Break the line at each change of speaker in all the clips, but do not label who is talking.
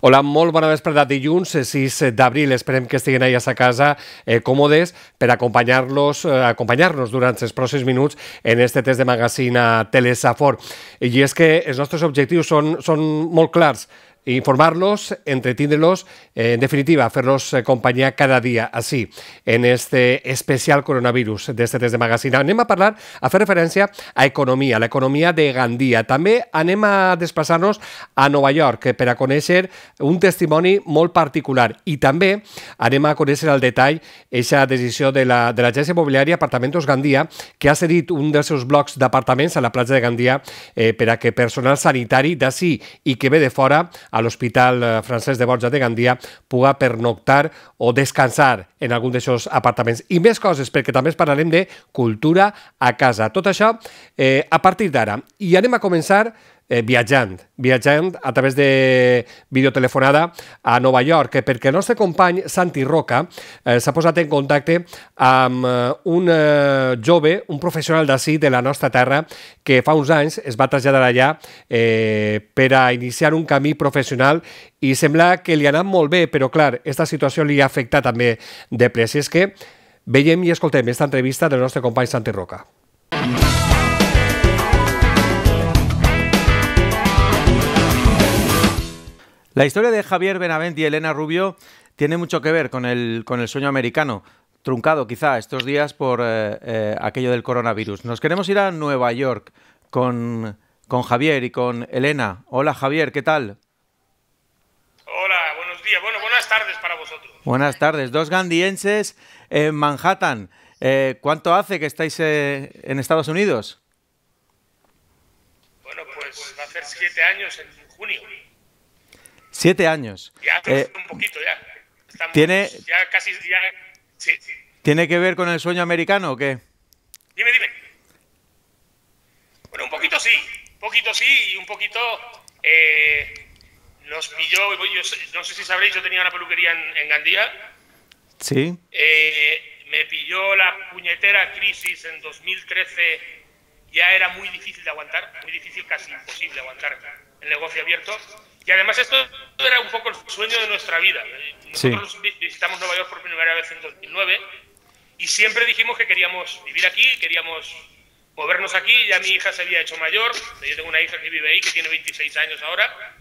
Hola, molt bona vesprada. Dilluns, 6 d'abril. Esperem que estiguin ahí a sa casa còmodes per acompanyar-nos durant els pròxims minuts en este test de magazine a Telesafor. I és que els nostres objectius són molt clars. Informarlos, entretindrelos, en definitiva, fer-los companyia cada dia, així, en este especial coronavirus d'este test de magazine. Anem a parlar, a fer referència a economia, a l'economia de Gandia. També anem a desplaçar-nos a Nova York per a conèixer un testimoni molt particular i també anem a conèixer al detall aquesta decisió de l'agència immobiliària Apartamentos Gandia, que ha cedit un dels seus blocs d'apartaments a la platja de Gandia per a que personal sanitari d'ací i que ve de fora a l'Hospital Francesc de Borja de Gandia puga pernoctar o descansar en algun d'aquests apartaments. I més coses, perquè també parlarem de cultura a casa. Tot això a partir d'ara. I anem a començar viatjant a través de videotelefonada a Nova York, perquè el nostre company Santi Roca s'ha posat en contacte amb un jove, un professional d'ací de la nostra terra, que fa uns anys es va traslladar allà per a iniciar un camí professional i sembla que li ha anat molt bé, però clar, aquesta situació li ha afectat també de pressa. És que veiem i escoltem aquesta entrevista del nostre company Santi Roca.
La historia de Javier Benavent y Elena Rubio tiene mucho que ver con el sueño americano, truncado quizá estos días por aquello del coronavirus. Nos queremos ir a Nueva York con Javier y con Elena. Hola Javier, ¿qué tal?
Hola, buenos días. Bueno, buenas tardes para vosotros.
Buenas tardes. Dos gandienses en Manhattan. ¿Cuánto hace que estáis en Estados Unidos?
Bueno, pues va a hacer 7 años en junio.
7 años.
Ya hace un poquito ya. Estamos
¿tiene,
ya casi ya. Sí.
¿Tiene que ver con el sueño americano o qué?
Dime. Bueno, un poquito sí y un poquito nos pilló. Yo no sé si sabréis, yo tenía una peluquería en Gandía.
Sí.
Me pilló la puñetera crisis en 2013. Ya era muy difícil de aguantar, muy difícil, casi imposible aguantar el negocio abierto. Y además esto era un poco el sueño de nuestra vida. Nosotros visitamos Nueva York por primera vez en 2009 y siempre dijimos que queríamos vivir aquí, queríamos movernos aquí. Ya mi hija se había hecho mayor, yo tengo una hija que vive ahí, que tiene 26 años ahora.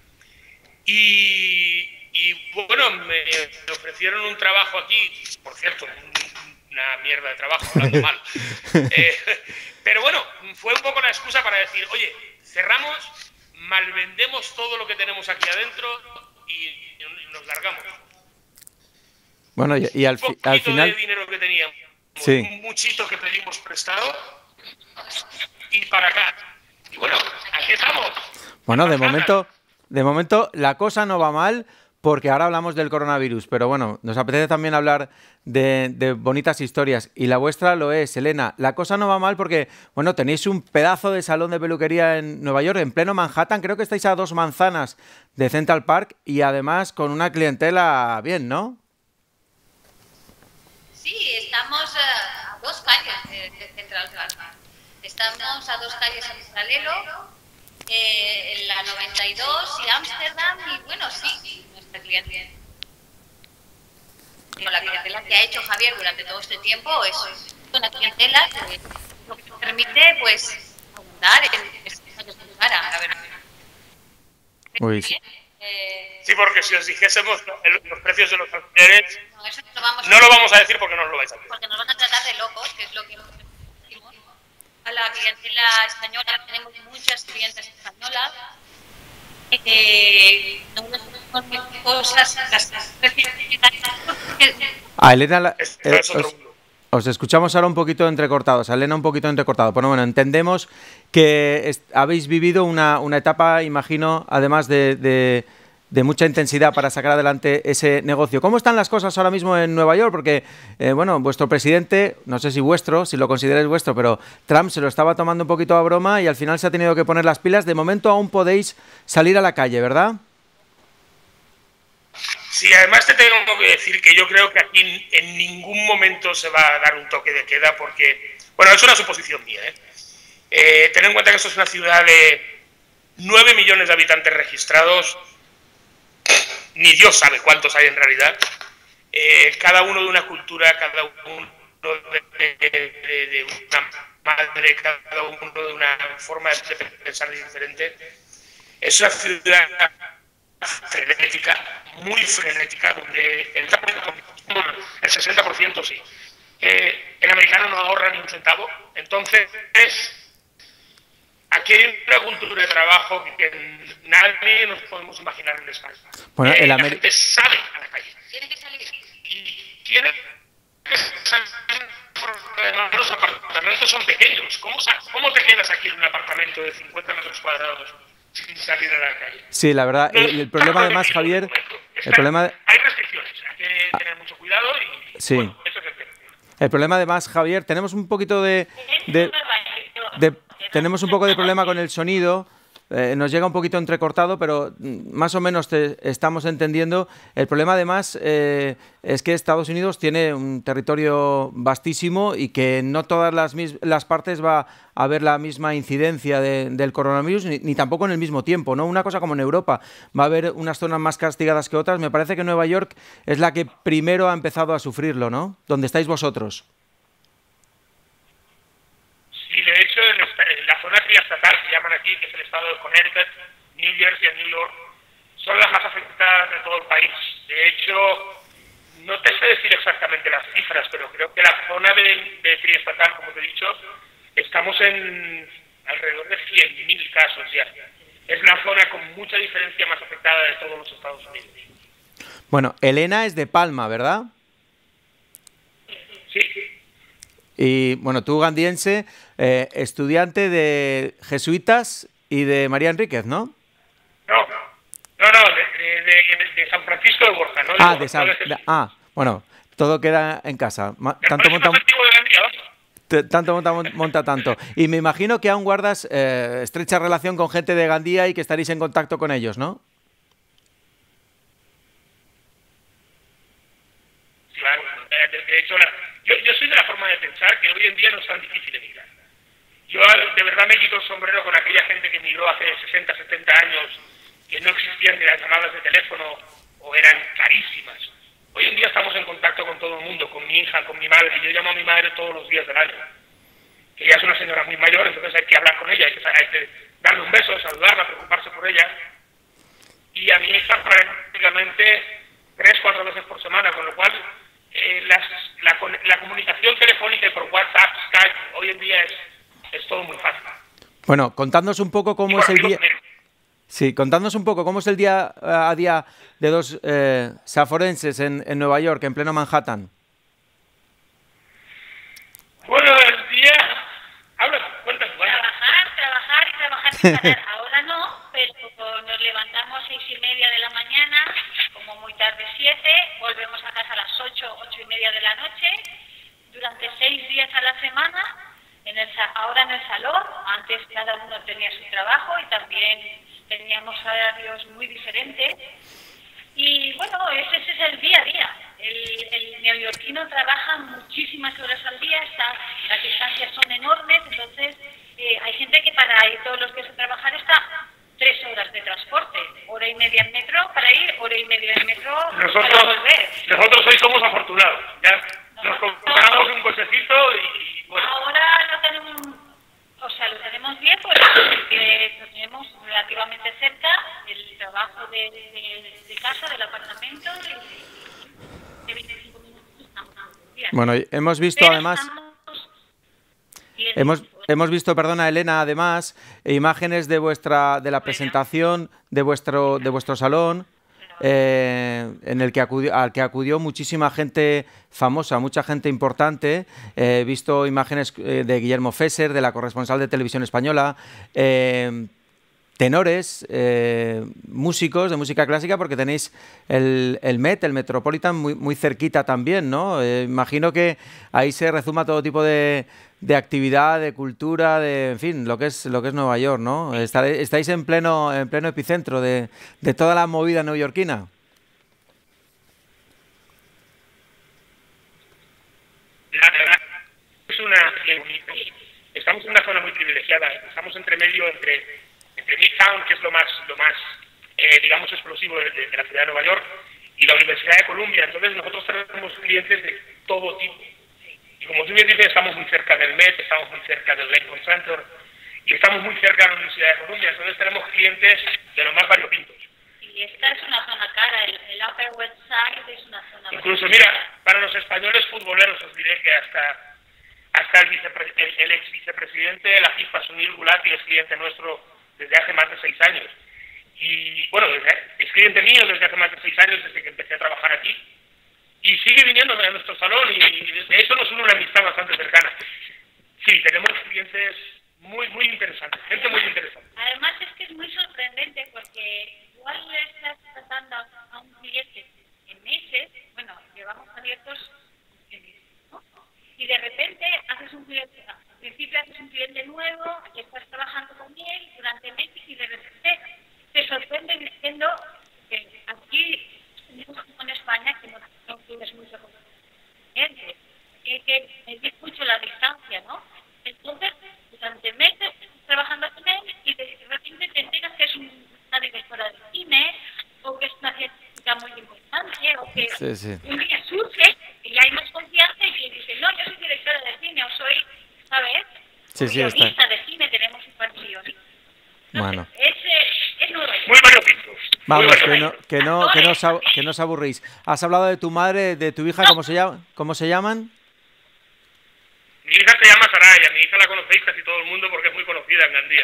Y bueno, me ofrecieron un trabajo aquí, por cierto, una mierda de trabajo, hablando mal. Pero bueno, fue un poco la excusa para decir, oye, cerramos, malvendemos todo lo que tenemos aquí adentro y nos largamos.
Bueno, y al final...
de dinero que teníamos,
sí.
Un muchito que pedimos prestado y para acá. Y bueno, aquí estamos.
Bueno, de momento la cosa no va mal, porque ahora hablamos del coronavirus, pero bueno, nos apetece también hablar de bonitas historias, y la vuestra lo es, Elena. La cosa no va mal porque, bueno, tenéis un pedazo de salón de peluquería en Nueva York, en pleno Manhattan. Creo que estáis a 2 manzanas de Central Park y además con una clientela bien, ¿no?
Sí, estamos a 2 calles de Central Park. Estamos a 2 calles en paralelo, en la 92 y Ámsterdam, y bueno, sí, nuestra clientela. La clientela que ha hecho Javier durante todo este tiempo es una clientela que lo que nos permite, pues, abundar en estos años de lugar, a ver.
Uy, sí.
Sí, porque si os dijésemos los precios de los alquileres,
No, eso
no lo vamos a decir porque no os lo vais a decir.
Porque nos van a tratar de locos, que es lo que decimos. A la clientela española, tenemos muchas clientes españolas. No nos cosas,
A Elena,
Es otro mundo.
os escuchamos ahora un poquito entrecortados, a Elena un poquito entrecortado. Bueno, entendemos que habéis vivido una etapa, imagino, además de mucha intensidad para sacar adelante ese negocio. ¿Cómo están las cosas ahora mismo en Nueva York? Porque, bueno, vuestro presidente, no sé si lo consideráis vuestro, pero Trump se lo estaba tomando un poquito a broma y al final se ha tenido que poner las pilas. De momento aún podéis salir a la calle, ¿verdad?
Sí, además te tengo que decir que yo creo que aquí en ningún momento se va a dar un toque de queda porque, bueno, es una suposición mía, ten en cuenta que esto es una ciudad de 9 millones de habitantes registrados, ni Dios sabe cuántos hay en realidad, cada uno de una cultura, cada uno de una madre, cada uno de una forma de pensar diferente. Es una ciudad frenética, muy frenética, donde el 60% sí. El americano no ahorra ni un centavo, entonces aquí hay una cultura de trabajo que nadie nos podemos imaginar en España.
Bueno,
la gente sale a la calle.
Tiene que salir.
Y tiene que salir porque los apartamentos son pequeños. ¿Cómo te quedas aquí en un apartamento de 50 metros cuadrados sin salir a la calle?
Sí, la verdad, el problema además, Javier,
hay restricciones, hay que tener mucho cuidado y
sí.
Bueno, eso es el tema.
El problema además, Javier, tenemos un poquito tenemos un poco de problema con el sonido. Nos llega un poquito entrecortado, pero más o menos te estamos entendiendo. El problema además es que Estados Unidos tiene un territorio vastísimo y que no todas las partes va a haber la misma incidencia del coronavirus, ni tampoco en el mismo tiempo, ¿no? Una cosa como en Europa, va a haber unas zonas más castigadas que otras. Me parece que Nueva York es la que primero ha empezado a sufrirlo, ¿no? ¿Dónde estáis vosotros?
Sí, de hecho, en la zona triestatal, que llaman aquí, que es el estado de Connecticut, New Jersey y New York, son las más afectadas de todo el país. De hecho, no te sé decir exactamente las cifras, pero creo que la zona de triestatal, como te he dicho, estamos en alrededor de 100.000 casos ya. Es la zona con mucha diferencia más afectada de todos los Estados Unidos.
Bueno, Elena es de Palma, ¿verdad?
Sí.
Y bueno, tú, gandiense, estudiante de jesuitas y de María Enríquez, ¿no?
No, de San Francisco de Borja, ¿no?
Bueno, todo queda en casa. Tanto monta tanto. Y me imagino que aún guardas estrecha relación con gente de Gandía y que estaréis en contacto con ellos, ¿no?
Claro, de hecho, yo soy de la forma de pensar que hoy en día no es tan difícil emigrar. Yo de verdad me quito el sombrero con aquella gente que emigró hace 60, 70 años, que no existían ni las llamadas de teléfono o eran carísimas. Hoy en día estamos en contacto con todo el mundo, con mi hija, con mi madre. Yo llamo a mi madre todos los días del año, que ya es una señora muy mayor, entonces hay que hablar con ella, hay que darle un beso, saludarla, preocuparse por ella. Y a mi hija prácticamente 3-4 veces por semana, con lo cual la comunicación telefónica y por WhatsApp, Skype, hoy en día es todo muy fácil.
Bueno, contadnos un poco cómo es el día. Sí, contadnos un poco cómo es el día a día de dos saforenses en Nueva York, en pleno Manhattan.
Bueno, el día... Cuéntanos.
Trabajar sin parar. Ahora no, pero nos levantamos 6:30 de la mañana, como muy tarde 7, volvemos a casa a las 8:30 de la noche, durante 6 días a la semana, ahora en el salón. Antes cada uno tenía su trabajo y también teníamos horarios muy diferentes. Y bueno, ese es el día a día. El neoyorquino trabaja muchísimas horas al día, las distancias son enormes, entonces hay gente que para ir todos los días a trabajar está 3 horas de transporte, 1:30 en metro para ir, 1:30 en metro para volver.
Nosotros hoy somos afortunados, ya nos compramos un cochecito y bueno.
Ahora lo tenemos bien, porque lo tenemos relativamente cerca, el trabajo de casa, del apartamento, de 25 minutos.
Bueno, hemos visto además... Hemos visto, perdona Elena, además, imágenes de la presentación de vuestro salón, en el que al que acudió muchísima gente famosa, mucha gente importante. He visto imágenes de Guillermo Fesser, de la corresponsal de Televisión Española, tenores, músicos de música clásica, porque tenéis el Met, el Metropolitan, muy cerquita también, ¿no? Imagino que ahí se rezuma todo tipo de actividad, de cultura, en fin, lo que es Nueva York, ¿no? Estáis en pleno epicentro de toda la movida neoyorquina.
La verdad estamos en una zona muy privilegiada, estamos entre Midtown, que es lo más digamos, explosivo de la ciudad de Nueva York y la Universidad de Columbia. Entonces nosotros tenemos clientes de todo tipo. Y como tú bien dices, estamos muy cerca del Met, estamos muy cerca del Lincoln Center y estamos muy cerca de la Universidad de Columbia. Entonces tenemos clientes de los más variopintos.
Y esta es una zona cara, el Upper West Side es una zona...
Incluso, mira, para los españoles futboleros os diré que hasta el ex vicepresidente de la FIFA, Sunil Gulati, es cliente nuestro desde hace más de 6 años. Y bueno, es cliente mío desde hace más de 6 años, desde que empecé a trabajar aquí. Y sigue viniendo a nuestro salón y de eso nos une una amistad bastante cercana. Sí, tenemos clientes muy interesantes, gente muy interesante.
Además es que es muy sorprendente porque igual le estás tratando a un cliente en meses, bueno, llevamos abiertos en meses, ¿no? Y de repente haces un cliente, al principio haces un cliente nuevo, estás trabajando con él durante meses y de repente te sorprende diciendo que aquí tenemos como en España que no tienes mucho con clientes, que medir mucho la distancia, ¿no? Entonces, durante meses estás trabajando con él y de repente te enteras que es una directora de cine o que es una científica muy importante o que un día surge y hay más confianza y que dice, no, yo soy directora de cine o soy, ¿sabes? Guionista de cine, tenemos un par de guionistas.
Bueno.
Es muy variopinto.
Vamos, que no os aburrís. Has hablado de tu madre, de tu hija, ¿cómo se llaman?
Mi hija se llama Saraya, mi hija la conocéis casi todo el mundo porque es muy conocida en Gandía.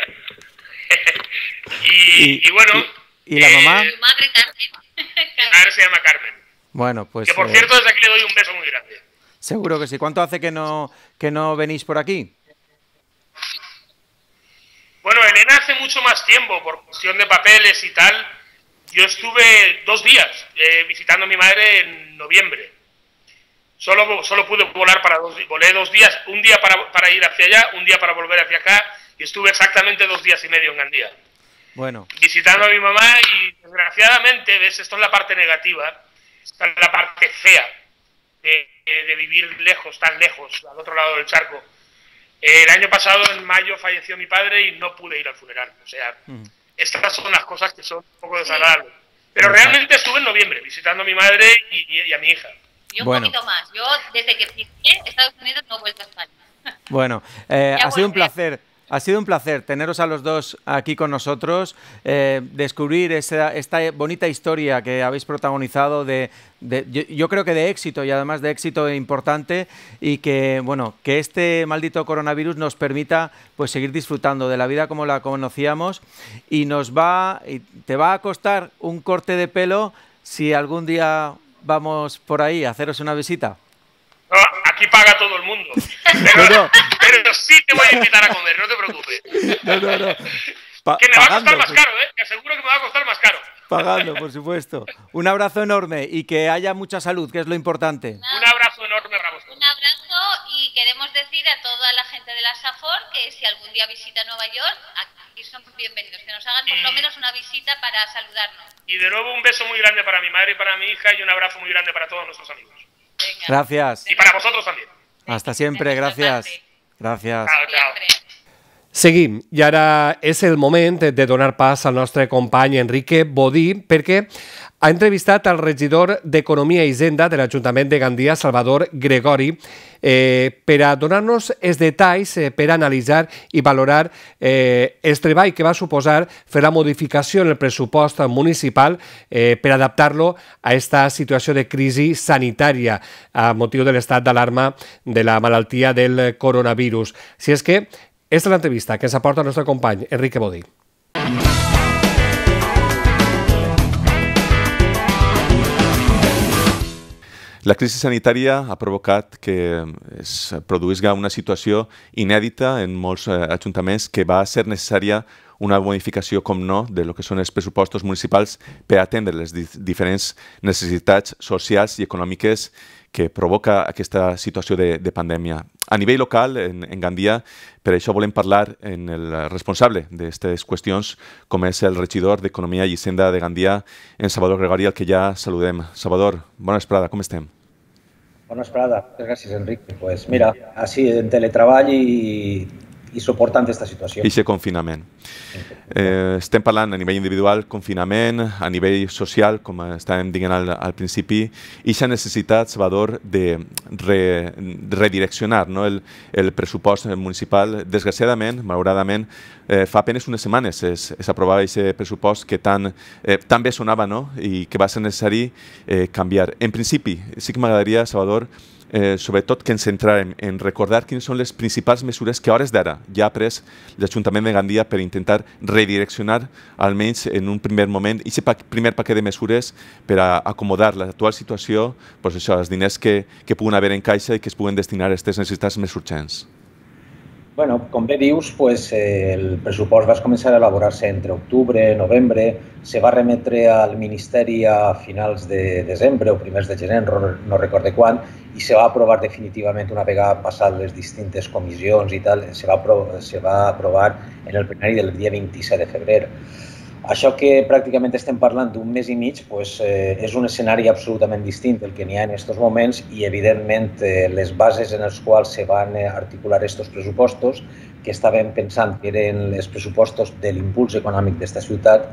y bueno...
¿Y la mamá?
Tu madre Carmen.
Mi madre se llama Carmen.
Bueno, pues...
Que por cierto, desde aquí le doy un beso muy grande.
Seguro que sí. ¿Cuánto hace que no venís por aquí?
Bueno, Elena hace mucho más tiempo, por cuestión de papeles y tal. Yo estuve 2 días visitando a mi madre en noviembre. Solo pude volar volé 2 días, un día para ir hacia allá, un día para volver hacia acá, y estuve exactamente 2 días y medio en Gandía.
Bueno.
Visitando a mi mamá y desgraciadamente, ves, esto es la parte negativa, esta es la parte fea de vivir lejos, tan lejos, al otro lado del charco. El año pasado, en mayo, falleció mi padre y no pude ir al funeral. O sea, estas son las cosas que son un poco desagradables. Pero realmente estuve en noviembre visitando a mi madre y a mi hija.
Yo un poquito más. Yo, desde que pisé Estados Unidos, no he vuelto a España.
Bueno, ha sido un placer. Ha sido un placer teneros a los dos aquí con nosotros, descubrir esta bonita historia que habéis protagonizado yo creo que de éxito y además de éxito importante, y que bueno, que este maldito coronavirus nos permita pues seguir disfrutando de la vida como la conocíamos, y te va a costar un corte de pelo si algún día vamos por ahí a haceros una visita.
No, aquí paga todo el mundo. Pero sí te voy a invitar a comer, no te preocupes.
No.
Que me va a costar más caro, ¿eh? Te aseguro que me va a costar más caro.
Pagando, por supuesto. Un abrazo enorme y que haya mucha salud, que es lo importante.
Un abrazo enorme para vosotros.
Un abrazo, y queremos decir a toda la gente de la SAFOR que si algún día visita Nueva York, aquí son bienvenidos, que nos hagan por lo menos una visita para saludarnos.
Y de nuevo un beso muy grande para mi madre y para mi hija, y un abrazo muy grande para todos nuestros amigos.
Venga.
Gracias.
Y para vosotros también.
Hasta siempre, gracias. Gracias.
Chao.
Seguim, i ara és el moment de donar pas al nostre company Enrique Bodí, perquè ha entrevistat al regidor d'Economia i Hisenda de l'Ajuntament de Gandia, Salvador Gregori, per a donar-nos els detalls, per analitzar i valorar el treball que va suposar fer la modificació en el pressupost municipal per adaptar-lo a aquesta situació de crisi sanitària a motiu de l'estat d'alarma de la malaltia del coronavirus. Si és que esta es la entrevista que ens aporta el nostre company Enrique Bodí.
La crisi sanitària ha provocat que es produïsca una situació inèdita en molts ajuntaments, que va ser necessària una modificació, com no, de lo que són els pressupostos municipals per atendre les diferents necessitats socials i econòmiques que provoca aquesta situació de pandèmia. A nivell local, en Gandia, per això volem parlar amb el responsable d'aquestes qüestions, com és el regidor d'Economia i Hisenda de Gandia, en Salvador Gregori, al que ja saludem. Salvador, bona vesprada, com estem?
Bona vesprada, gràcies, Enric. Pues mira, així, en teletreball i soportant aquesta situació.
I aquest confinament. Estem parlant a nivell individual, confinament, a nivell social, com estàvem dient al principi, i aquesta necessitat, Salvador, de redireccionar el pressupost municipal. Desgraciadament, malauradament, fa apenas unes setmanes s'aprovava aquest pressupost que tan bé sonava i que va ser necessari canviar. En principi, sí que m'agradaria, Salvador, sobretot que ens centrarem en recordar quines són les principals mesures que a hores d'ara ja ha pres l'Ajuntament de Gandia per intentar redireccionar, almenys en un primer moment, aquest primer paquet de mesures per a acomodar l'actual situació, els diners que puguen haver en caixa i que es puguen destinar a aquestes necessitats més urgents.
Bueno, com bé dius, el pressupost va començar a elaborar-se entre octubre i novembre, se va remetre al Ministeri a finals de desembre o primers de gener, no recordo quan, i se va aprovar definitivament una vegada passat les distintes comissions i tal, se va aprovar en el plenari del dia 27 de febrer. Això que pràcticament estem parlant d'un mes i mig és un escenari absolutament distint del que n'hi ha en aquests moments i, evidentment, les bases en les quals se van articular aquests pressupostos, que estàvem pensant que eren els pressupostos de l'impuls econòmic d'esta ciutat,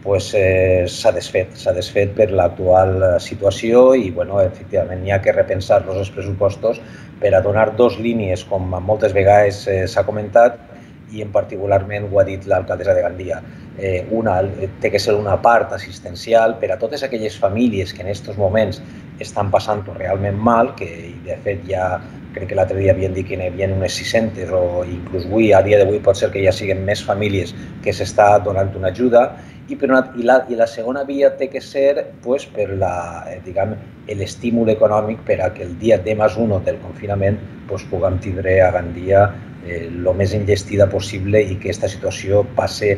s'ha desfet per l'actual situació i, efectivament, n'hi ha que repensar-los els pressupostos per a donar dues línies, com moltes vegades s'ha comentat, i en particularment ho ha dit l'alcaldessa de Gandia. Una té que ser una part assistencial per a totes aquelles famílies que en aquests moments estan passant-ho realment mal, que de fet ja crec que l'altre dia havien dit que n'hi havia unes 600 o inclús avui, a dia d'avui pot ser que ja siguin més famílies que s'està donant una ajuda. I la segona via té que ser per l'estímul econòmic per a que el dia D+1 del confinament puguem tindre a Gandia el més enllestida possible i que aquesta situació passe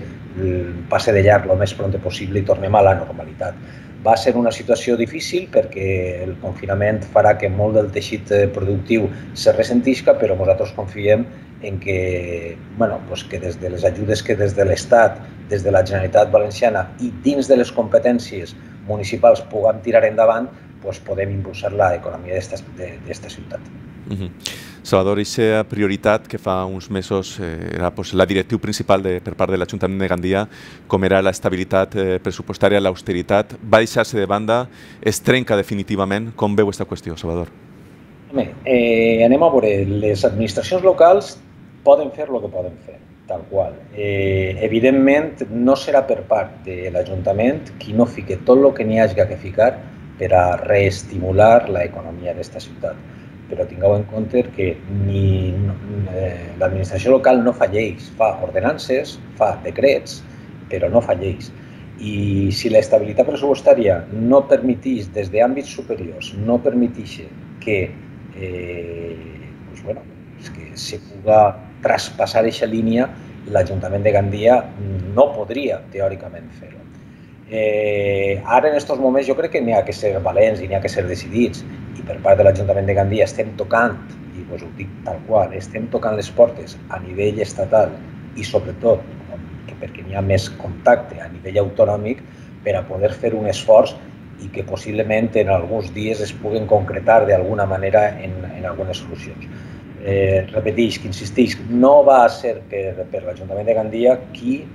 de llarg el més pront possible i tornem a la normalitat. Va ser una situació difícil perquè el confinament farà que molt del teixit productiu se ressentisca, però nosaltres confiem en que des de les ajudes que des de l'Estat, des de la Generalitat Valenciana i dins de les competències municipals puguem tirar endavant, podem impulsar l'economia d'esta ciutat.
Salvador, aquesta prioritat que fa uns mesos era la directriu principal per part de l'Ajuntament de Gandia, com era l'estabilitat pressupostària, l'austeritat, va deixar-se de banda, es trenca definitivament. Com veu aquesta qüestió, Salvador?
Anem a veure, les administracions locals poden fer el que poden fer, tal qual. Evidentment, no serà per part de l'Ajuntament qui no fiqui tot el que n'hi hagi que ficar per a reestimular l'economia d'esta ciutat. Però tingueu en compte que l'administració local no fa lleis, fa ordenances, fa decrets, però no fa lleis. I si l'estabilitat pressupostària no permeteix, des d'àmbits superiors, no permeteix que se pugui traspassar aquesta línia, l'Ajuntament de Gandia no podria, teòricament, fer-ho. Ara, en aquests moments, jo crec que n'hi ha que ser valents i n'hi ha que ser decidits. I per part de l'Ajuntament de Gandia estem tocant, i ho dic tal qual, estem tocant les portes a nivell estatal i, sobretot, perquè n'hi ha més contacte a nivell autonòmic per a poder fer un esforç i que possiblement en alguns dies es puguen concretar d'alguna manera en algunes solucions. Repeteix, que insisteix, no va ser per l'Ajuntament de Gandia qui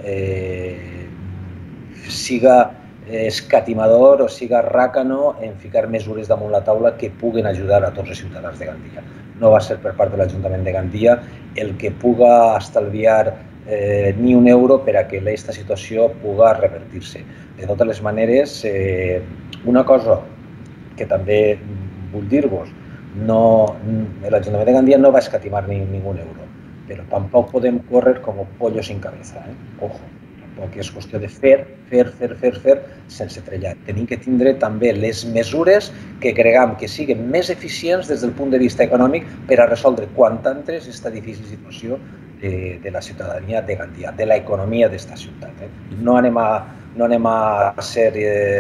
siga escatimador o siga ràcano en ficar mesures damunt la taula que puguen ajudar a tots els ciutadans de Gandia. No va ser per part de l'Ajuntament de Gandia el que puga estalviar ni un euro per a que aquesta situació puga revertir-se. De totes les maneres, una cosa que també vull dir-vos, l'Ajuntament de Gandia no va escatimar ningú euro, però tampoc podem córrer com pollos sin cabeza. Ojo, tampoc és qüestió de fer sense treballar. Tenim que tindre també les mesures que creguem que siguin més eficients des del punt de vista econòmic per a resoldre quant antes aquesta difícil situació de la ciutadania de Gandia, de l'economia d'esta ciutat. No anem a ser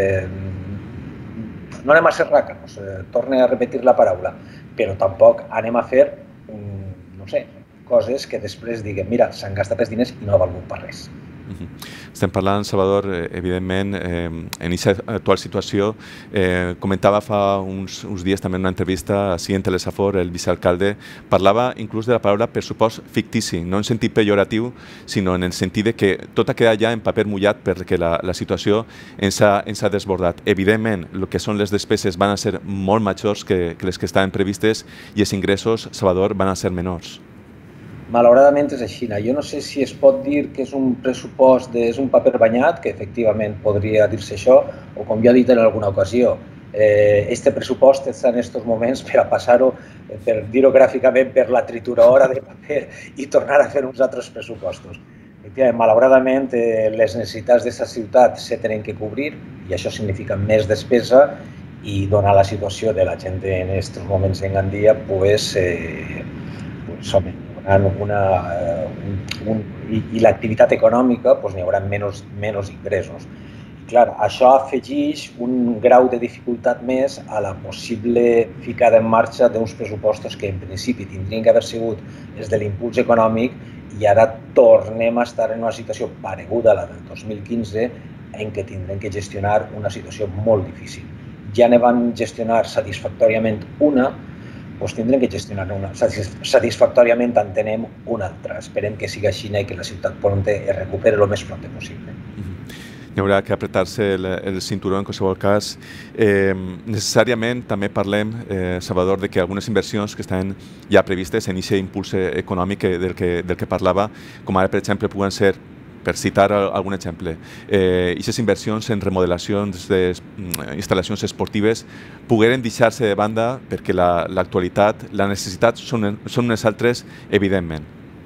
ràcanos, torne a repetir la paraula, però tampoc anem a fer, no sé, coses que després diguem, mira, s'han gastat els diners i no ha valgut per res.
Estem parlant, Salvador, evidentment, en aquesta actual situació. Comentava fa uns dies també en una entrevista a en Telesafor, el vicealcalde parlava inclús de la paraula pressupost fictici, no en sentit pejoratiu, sinó en el sentit de que tot ha quedat ja en paper mullat perquè la situació ens ha desbordat. Evidentment, el que són les despeses van a ser molt majors que les que estaven previstes i els ingressos, Salvador, van a ser menors.
Malauradament és així. Jo no sé si es pot dir que és un pressupost, és un paper banyat, que efectivament podria dir-se això, o com jo he dit en alguna ocasió, este pressupost està en aquests moments per a passar-ho, per dir-ho gràficament, per la trituradora de paper i tornar a fer uns altres pressupostos. Malauradament, les necessitats d'aquesta ciutat se tenen que cobrir i això significa més despesa i donar la situació de la gent en aquests moments en Gandia, i l'activitat econòmica n'hi haurà menys ingressos. Clar, això afegeix un grau de dificultat més a la possible ficada en marxa d'uns pressupostos que en principi tindrien que haver sigut els de l'impuls econòmic i ara tornem a estar en una situació pareguda a la del 2015 en què tindrem que gestionar una situació molt difícil. Ja ne van gestionar satisfactòriament una, doncs tindrem que gestionar una. Satisfactòriament entenem una altra. Esperem que sigui així i que la ciutat es recuperi el més pront possible.
Hi haurà que apretar-se el cinturó en qualsevol cas. Necessàriament també parlem, Salvador, de que algunes inversions que estan ja previstes en aquest impuls econòmic del que parlava, com ara, per exemple, puguen ser, per citar algun exemple, aquestes inversions en remodelacions d'instal·lacions esportives pogueren deixar-se de banda perquè l'actualitat, la necessitat són unes altres, evidentment.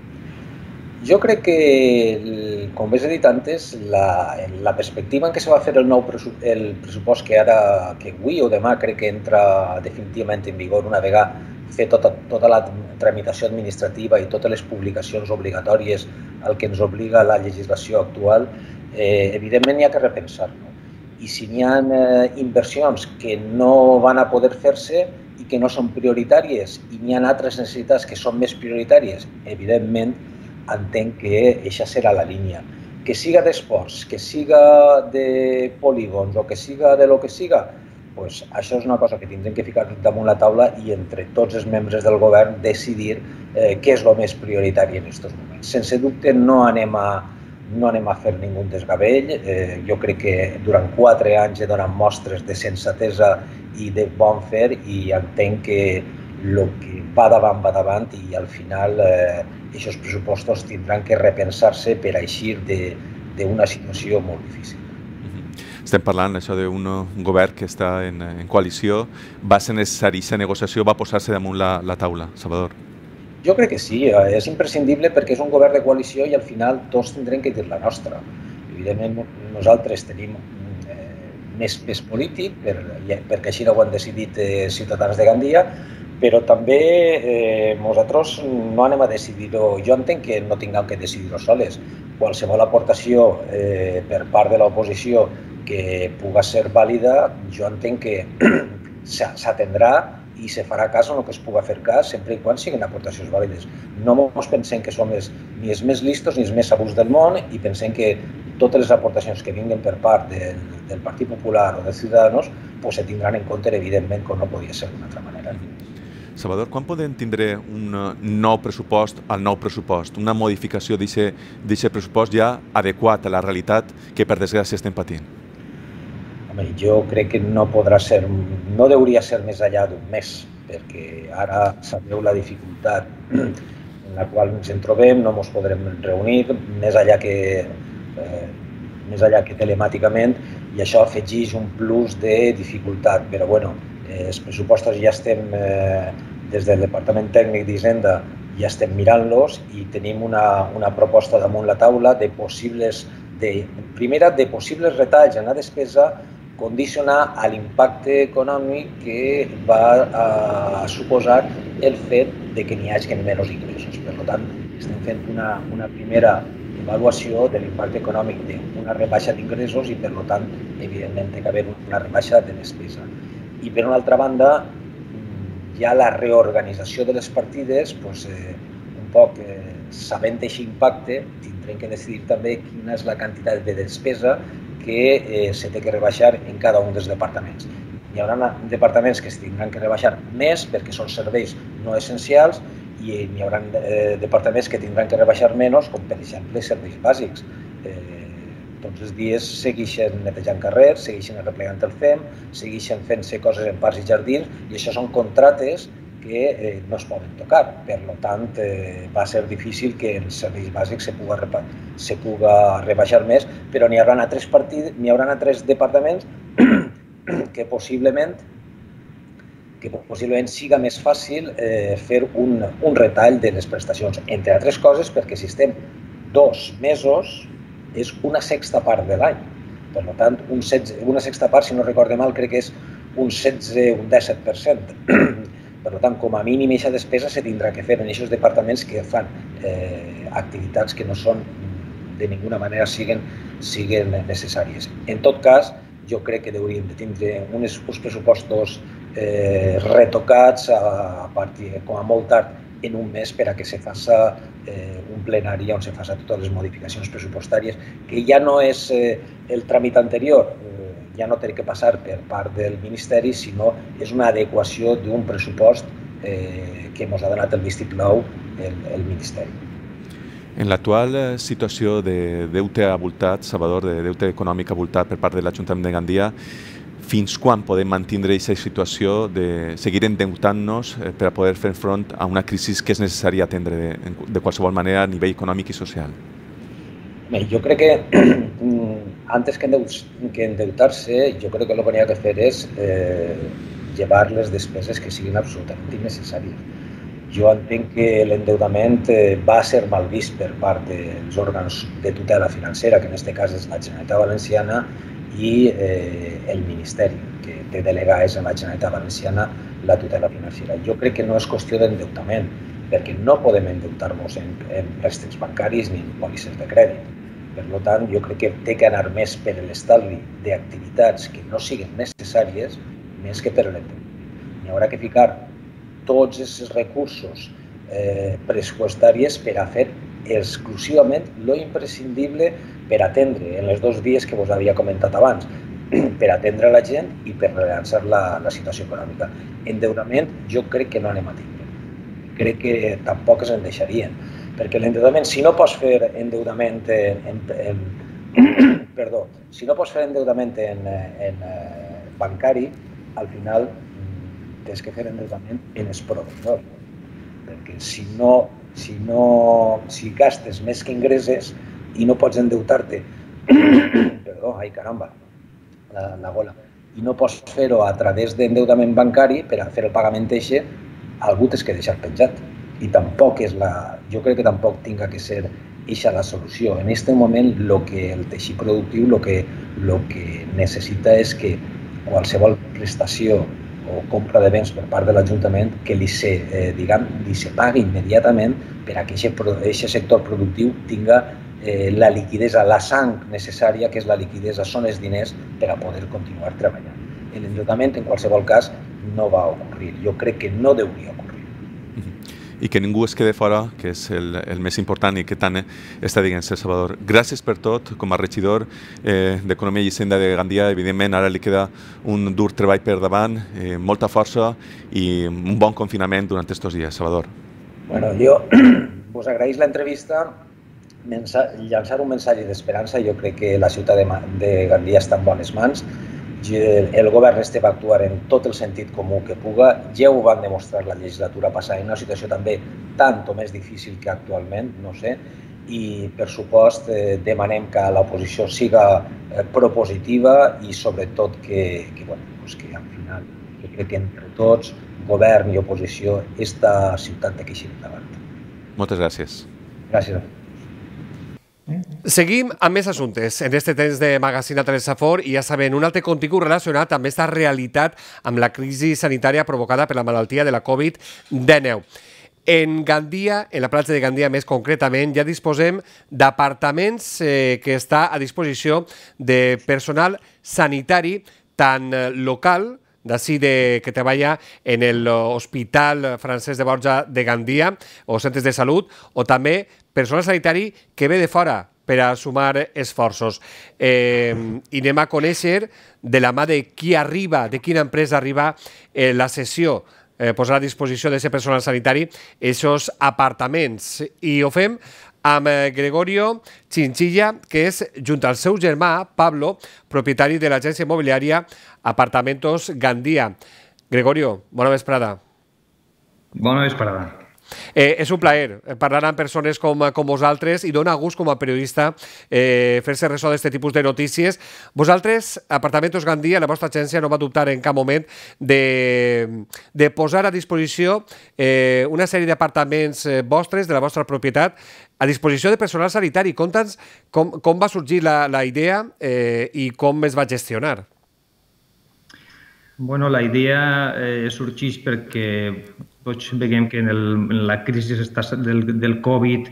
Jo crec que, com bé he dit antes, la perspectiva en què se va fer el pressupost que avui o demà crec que entra definitivament en vigor una vegada fer tota la tramitació administrativa i totes les publicacions obligatòries al que ens obliga la legislació actual, evidentment hi ha que repensar-lo. I si n'hi ha inversions que no van a poder fer-se i que no són prioritàries i n'hi ha altres necessitats que són més prioritàries, evidentment entenc que aquesta serà la línia. Que siga d'esports, que siga de polígons o que siga de lo que siga, doncs això és una cosa que tindrem que ficar damunt la taula i entre tots els membres del govern decidir què és el més prioritari en aquests moments. Sense dubte no anem a fer ningú desgavell. Jo crec que durant 4 anys he donat mostres de sensatesa i de bon fer i entenc que el que va davant i al final aquests pressupostos tindran que repensar-se per eixir d'una situació molt difícil.
Estem parlant això d'un govern que està en coalició. Va ser necessari aquesta negociació, va posar-se damunt la taula, Salvador?
Jo crec que sí, és imprescindible perquè és un govern de coalició i al final tots tindrem que dir la nostra. Evidentment nosaltres tenim més pes polític perquè així ho han decidit ciutadans de Gandia, però també nosaltres no anem a decidir-ho. Jo entenc que no tinguem que decidir-ho soles. Qualsevol aportació per part de l'oposició que pugui ser vàlida, jo entenc que s'atendrà i se farà cas en el que es pugui fer cas, sempre i quan siguin aportacions vàlides. No ens pensem que som ni els més listos ni els més sabuts del món i pensem que totes les aportacions que vinguin per part del Partit Popular o de Ciudadanos se tindran en compte, evidentment, com no podia ser d'una altra manera.
Salvador, quan podem tindre un nou pressupost al nou pressupost, una modificació d'aquest pressupost ja adequat a la realitat que, per desgràcia, estem patint?
Jo crec que no podrà ser, no hauria ser més enllà d'un mes, perquè ara sabeu la dificultat en la qual ens en trobem, no ens podrem reunir, més enllà que telemàticament, i això afegeix un plus de dificultat. Però bueno, els pressupostos ja estem, des del Departament Tècnic d'Hisenda, ja estem mirant-los i tenim una proposta damunt la taula de possibles retalls en la despesa condicionar a l'impacte econòmic que va suposar el fet que n'hi hagi menys ingressos. Per tant, estem fent una primera avaluació de l'impacte econòmic d'una rebaixa d'ingressos i, per tant, evidentment, té que haver una rebaixa de despesa. I, per una altra banda, hi ha la reorganització de les partides, un poc sabent aquest impacte, tindrem que decidir també quina és la quantitat de despesa que se té que rebaixar en cada un dels departaments. Hi haurà departaments que es tindran que rebaixar més perquè són serveis no essencials i hi haurà departaments que tindran que rebaixar menys, com per exemple serveis bàsics. Tots els dies segueixen netejant carrers, segueixen replegant el FEM, segueixen fent-se coses en parcs i jardins i això són contractes que no es poden tocar. Per tant, va ser difícil que els serveis bàsics se puga rebaixar més, però n'hi haurà altres departaments que possiblement siga més fàcil fer un retall de les prestacions. Entre altres coses, perquè si estem 2 mesos, és una sexta part de l'any. Per tant, una sexta part, si no recorde mal, crec que és un 16 o un 17%. Per tant, com a mínim, aquesta despesa se tindrà que fer en aquests departaments que fan activitats que no són de ninguna manera siguen necessàries. En tot cas, jo crec que hauríem de tindre uns pressupostos retocats a partir, com a molt tard, en un mes per a que se faça un plenari on se faça totes les modificacions pressupostàries, que ja no és el tràmit anterior, ja no té que passar per part del Ministeri, sinó és una adequació d'un pressupost que ens ha donat el vistiplau el Ministeri.
En l'actual situació de deute abultat, Salvador, de deute econòmic abultat per part de l'Ajuntament de Gandia, fins quan podem mantenir aquesta situació de seguir endeutant-nos per a poder fer front a una crisi que és necessària atendre de qualsevol manera a nivell econòmic i social?
Bé, jo crec que antes que endeutar-se, jo crec que el que n'hi ha que fer és llevar les despeses que siguin absolutament innecessàries. Jo entenc que l'endeutament va ser mal vist per part dels òrgans de tutela financera, que en aquest cas és la Generalitat Valenciana, i el Ministeri, que té delegades en la Generalitat Valenciana la tutela financera. Jo crec que no és qüestió d'endeutament, perquè no podem endeutar-nos en préstecs bancaris ni en pòlisses de crèdit. Per tant, jo crec que té que anar més per l'estalvi d'activitats que no siguin necessàries, més que per l'endeutament. N'hi haurà que ficar tots aquests recursos pressupostaris per a fer exclusivament lo imprescindible per atendre en les 2 vies que vos havia comentat abans, per atendre la gent i per relançar la situació econòmica. Endeutament jo crec que no anem a tindre. Crec que tampoc ens en deixarien, perquè l'endeutament, si no pots fer endeutament en bancari, al final tens que fer endeutament en els proveïdors, perquè si gastes més que ingresses i no pots endeutar-te, la gola, i no pots fer-ho a través d'endeutament bancari per a fer el pagament eixe, algú t'has que deixar penjat. I tampoc és jo crec que tampoc tinga que ser eixa la solució. En aquest moment, el teixit productiu el que necessita és que qualsevol prestació o compra de béns per part de l'Ajuntament que li se pagui immediatament per a que aquest sector productiu tinga la liquidesa, la sang necessària, que és la liquidesa, són els diners per a poder continuar treballant. L'endeutament, en qualsevol cas, no va ocorrir. Jo crec que no hauria ocorrir.
I que ningú es quede fora, que és el més important i que tant està dient Salvador. Gràcies per tot, com a regidor d'Economia i Hisenda de Gandia. Evidentment, ara li queda un dur treball per davant, molta força i un bon confinament durant aquests dies, Salvador.
Bueno, jo vos agraïs l'entrevista, llançar un missatge d'esperança. Jo crec que la ciutat de Gandia està en bones mans. El govern va actuar en tot el sentit comú que puga. Ja ho van demostrar la legislatura passada en una situació també tant o més difícil que actualment, no sé, i per supost demanem que l'oposició siga propositiva i sobretot que al final jo crec que entre tots, govern i oposició, esta ciutat té que eixir endavant.
Moltes gràcies.
Gràcies.
Seguim amb més assumptes en este temps de Magazine a Telesafor i ja sabem, un altre contingut relacionat amb aquesta realitat amb la crisi sanitària provocada per la malaltia de la Covid-19. En Gandia, en la platja de Gandia més concretament, ja disposem d'apartaments que està a disposició de personal sanitari tant local d'ací que treballa en l'Hospital Francesc de Borja de Gandia, o centres de salut, o també personal sanitari que ve de fora per a sumar esforços. I anem a conèixer de la mà de qui arriba, de quina empresa arriba la sessió, posar a disposició d'aquest personal sanitari aquests apartaments. I ho fem amb Gregorio Chinchilla, que és, junt al seu germà, Pablo, propietari de l'agència immobiliària Apartamentos Gandia. Gregorio, bona vesprada.
Bona vesprada.
És un plaer parlar amb persones com vosaltres i dona gust com a periodista fer-se ressò d'aquest tipus de notícies. Vosaltres, Apartamentos Gandia, la vostra agència no va dubtar en cap moment de posar a disposició una sèrie d'apartaments vostres, de la vostra propietat, a disposició de personal sanitari. Conta'ns com va sorgir la idea i com es va gestionar.
Bueno, la idea sorgeix perquè tots veiem que en la crisi del Covid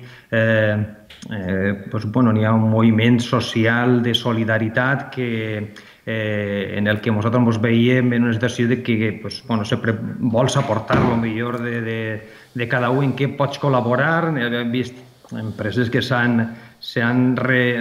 n'hi ha un moviment social de solidaritat en el que nosaltres ens veiem en una situació de que sempre vols aportar el millor de cada un, en què pots col·laborar. Hem vist empreses que s'han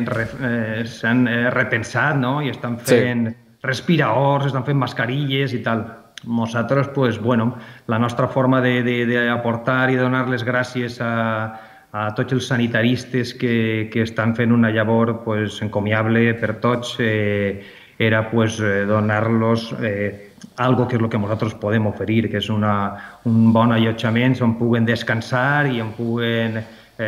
repensat i estan fent respiradors, estan fent mascarilles i tal. Nosaltres, la nostra forma d'aportar i donar les gràcies a tots els sanitaristes que estan fent una llavor encomiable per tots era donar-los algo que és el que nosaltres podem oferir, que és un bon allotjament on puguen descansar i on puguen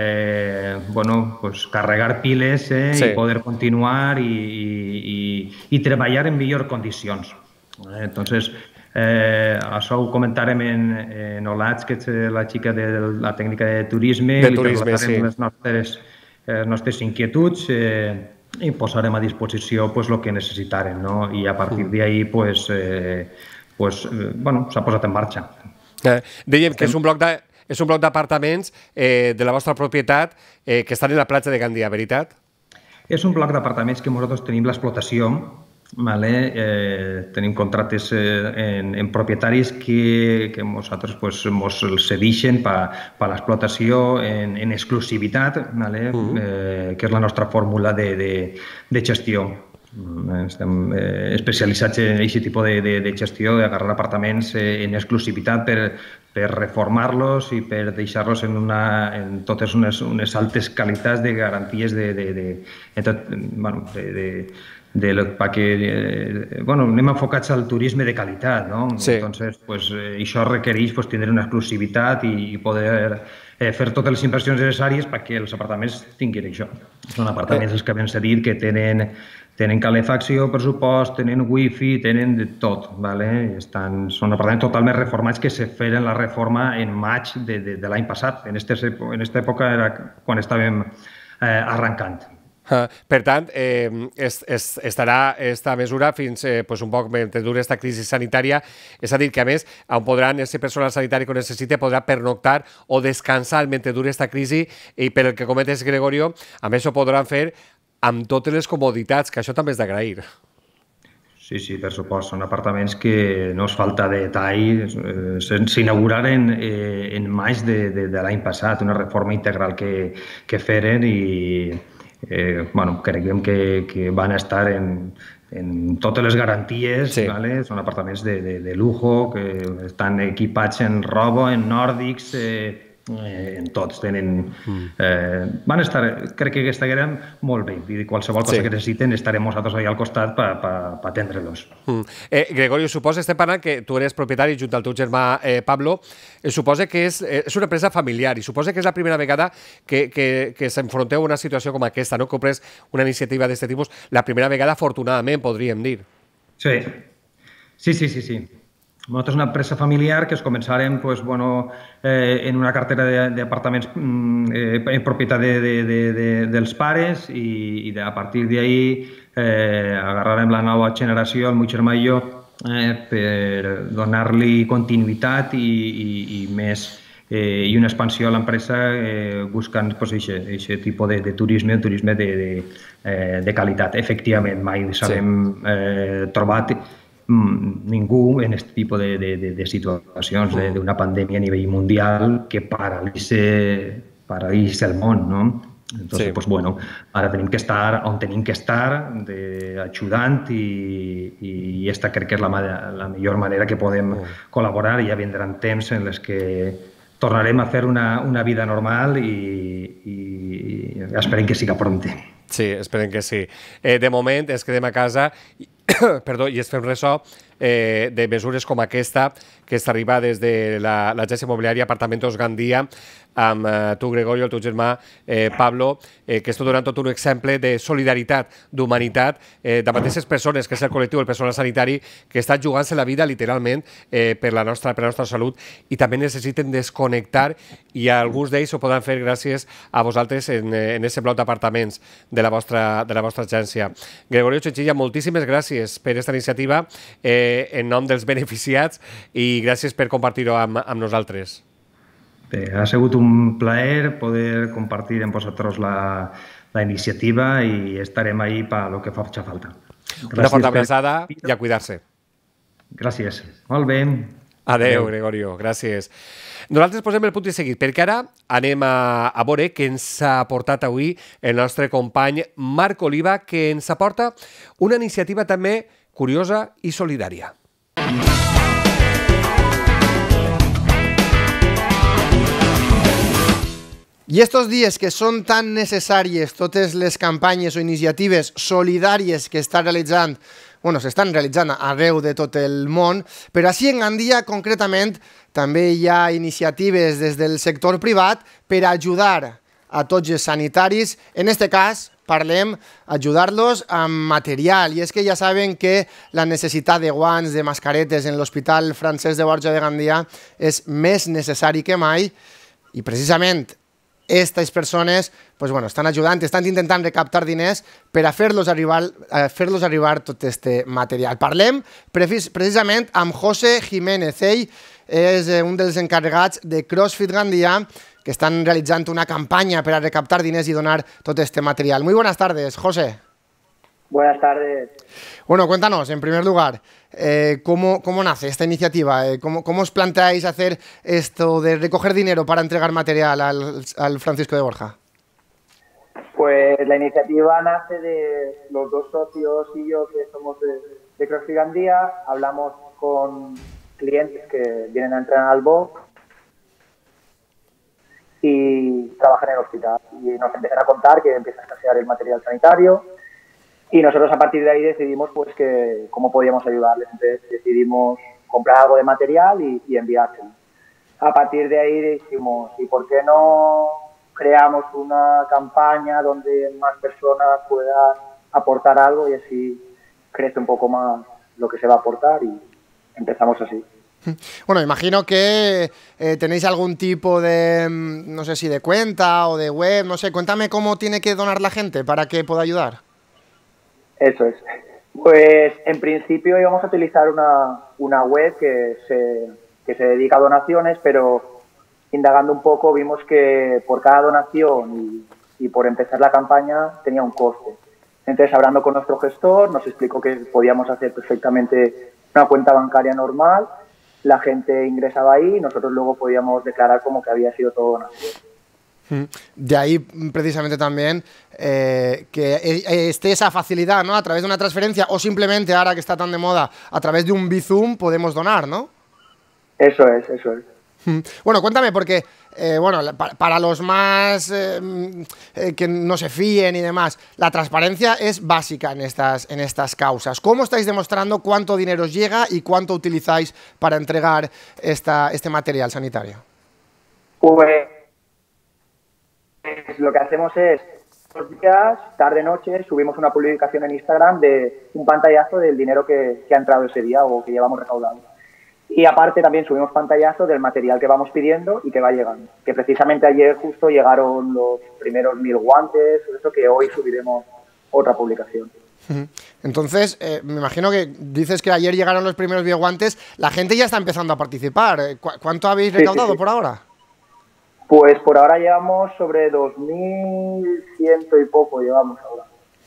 carregar piles i poder continuar i treballar en millors condicions. Entonces, això ho comentarem en Olats, que és la xica de la tècnica de turisme, i li preguntarem les nostres inquietuds i posarem a disposició el que necessitaren, i a partir d'ahí s'ha posat en marxa.
Dèiem que és un bloc d'apartaments de la vostra propietat que estan en la platja de Gandia, veritat?
És un bloc d'apartaments que nosaltres tenim l'explotació. Tenim contractes en propietaris que nosaltres ens cedeixen per l'explotació en exclusivitat, que és la nostra fórmula de gestió. Estem especialitzats en aquest tipus de gestió, d'agarrar apartaments en exclusivitat per reformar-los i per deixar-los en totes unes altes qualitats de garanties anem enfocats al turisme de qualitat, entonces això requereix tindre una exclusivitat i poder fer totes les inversions necessàries perquè els apartaments tinguin això. Són apartaments que ben s'ha dit que tenen calefacció, pressupost, tenen wifi, tenen de tot. Són apartaments totalment reformats que se feren la reforma en maig de l'any passat. En aquesta època era quan estàvem arrencant.
Per tant, estarà aquesta mesura fins un poc mentre duri aquesta crisi sanitària. És a dir, que a més, on podran, el personal sanitari que ho necessite podrà pernoctar o descansar mentre duri aquesta crisi i per el que comentes, Gregorio, a més ho podran fer amb totes les comoditats, que això també és d'agrair.
Sí, per supost. Són apartaments que no es falta detall. S'inauguraren en maig de l'any passat, una reforma integral que feren i creiem que van estar en totes les garanties. Són apartaments de lujo, que estan equipats en robo, en nòrdics, en tots. Van estar, crec que estaran molt bé, i qualsevol cosa que necessiten estarem nosaltres allà al costat per atendre-los.
Gregorio, estem parlant que tu eres propietari junt al teu germà Pablo. Suposa que és una empresa familiar i suposa que és la primera vegada que s'enfronteu a una situació com aquesta, que pres una iniciativa d'aquest tipus, la primera vegada, afortunadament, podríem dir.
Sí. Nosaltres una empresa familiar que es començarem en una cartera d'apartaments en propietat dels pares i a partir d'ahí agarrarem la nova generació, el meu germà i jo, per donar-li continuïtat i una expansió a l'empresa buscant aquest tipus de turisme de qualitat. Efectivament, mai s'hem trobat ningú en aquest tipus de situacions d'una pandèmia a nivell mundial que paralitza el món, no? Entonces,
Sí.
pues bueno, ara tenim que estar on tenim que estar, ajudant i esta crec que és la millor manera que podem col·laborar i ja vindran temps en les que tornarem a fer una vida normal i esperem que siga prompte.
Sí, esperem que sí. De moment ens quedem a casa perdó, i es fem ressò de mesures com aquesta que s'arriba des de l'agència immobiliària Apartamentos Gandia amb tu, Gregorio, el teu germà Pablo, que esteu donant tot un exemple de solidaritat, d'humanitat de mateixes persones, que és el col·lectiu del personal sanitari, que està jugant-se la vida literalment per la nostra salut i també necessiten desconnectar i alguns d'ells ho poden fer gràcies a vosaltres en aquest bloc d'apartaments de la vostra agència. Gregorio Chinchilla, moltíssimes gràcies per aquesta iniciativa en nom dels beneficiats i gràcies per compartir-ho amb nosaltres.
Bé, ha sigut un plaer poder compartir amb vosaltres la iniciativa i estarem ahí per lo que faci falta.
Una forta abraçada i a cuidar-se.
Gràcies. Molt bé.
Adeu, Gregorio. Gràcies. Nosaltres posem el punt i seguit, perquè ara anem a veure què ens ha portat avui el nostre company Marc Oliva, que ens aporta una iniciativa també curiosa i solidària.
I estos dies que són tan necessàries totes les campanyes o iniciatives solidàries que s'estan realitzant arreu de tot el món, però així en Gandia concretament també hi ha iniciatives des del sector privat per ajudar a tots els sanitaris. En aquest cas parlem ajudar-los amb material, i és que ja saben que la necessitat de guants, de mascaretes en l'Hospital Francesc de Borja de Gandia és més necessari que mai, i precisament aquestes persones estan ajudant, estan intentant recaptar diners per a fer-los arribar tot este material. Parlem precisament amb José Jiménez. Ell és un dels encarregats de CrossFit Gandia, que están realizando una campaña para recaptar dinero y donar todo este material. Muy buenas tardes, José.
Buenas tardes.
Bueno, cuéntanos, en primer lugar, ¿cómo nace esta iniciativa? ¿Cómo os planteáis hacer esto de recoger dinero para entregar material al Francisco de Borja?
Pues la iniciativa nace de los dos socios y yo, que somos de CrossFit Gandia. Hablamos con clientes que vienen a entrenar al box y trabajan en el hospital, y nos empiezan a contar que empieza a escasear el material sanitario, y nosotros a partir de ahí decidimos pues que cómo podíamos ayudarles. Entonces decidimos comprar algo de material y enviárselo. A partir de ahí dijimos, ¿y por qué no creamos una campaña donde más personas puedan aportar algo y así crece un poco más lo que se va a aportar? Y empezamos así.
Bueno, imagino que tenéis algún tipo de, no sé si de cuenta o de web, no sé, cuéntame cómo tiene que donar la gente para que pueda ayudar.
Eso es. Pues en principio íbamos a utilizar una web que se dedica a donaciones, pero indagando un poco vimos que por cada donación y por empezar la campaña tenía un coste. Entonces, hablando con nuestro gestor, nos explicó que podíamos hacer perfectamente una cuenta bancaria normal. La gente ingresaba ahí y nosotros luego podíamos declarar como que había sido todo donación.
De ahí precisamente también que esté esa facilidad, ¿no? A través de una transferencia o simplemente, ahora que está tan de moda, a través de un Bizum podemos donar, ¿no?
Eso es, eso es.
Bueno, cuéntame, porque para los más que no se fíen y demás, la transparencia es básica en estas causas. ¿Cómo estáis demostrando cuánto dinero os llega y cuánto utilizáis para entregar este material sanitario?
Pues lo que hacemos es, todos los días, tarde-noche, subimos una publicación en Instagram de un pantallazo del dinero que ha entrado ese día o que llevamos recaudado. Y aparte también subimos pantallazo del material que vamos pidiendo y que va llegando. Que precisamente ayer justo llegaron los primeros 1000 guantes, eso que hoy subiremos otra publicación.
Entonces, me imagino que dices que ayer llegaron los primeros 1000 guantes, la gente ya está empezando a participar. ¿Cuánto habéis recaudado por ahora?
Pues por ahora llevamos sobre 2100 y poco llevamos ahora.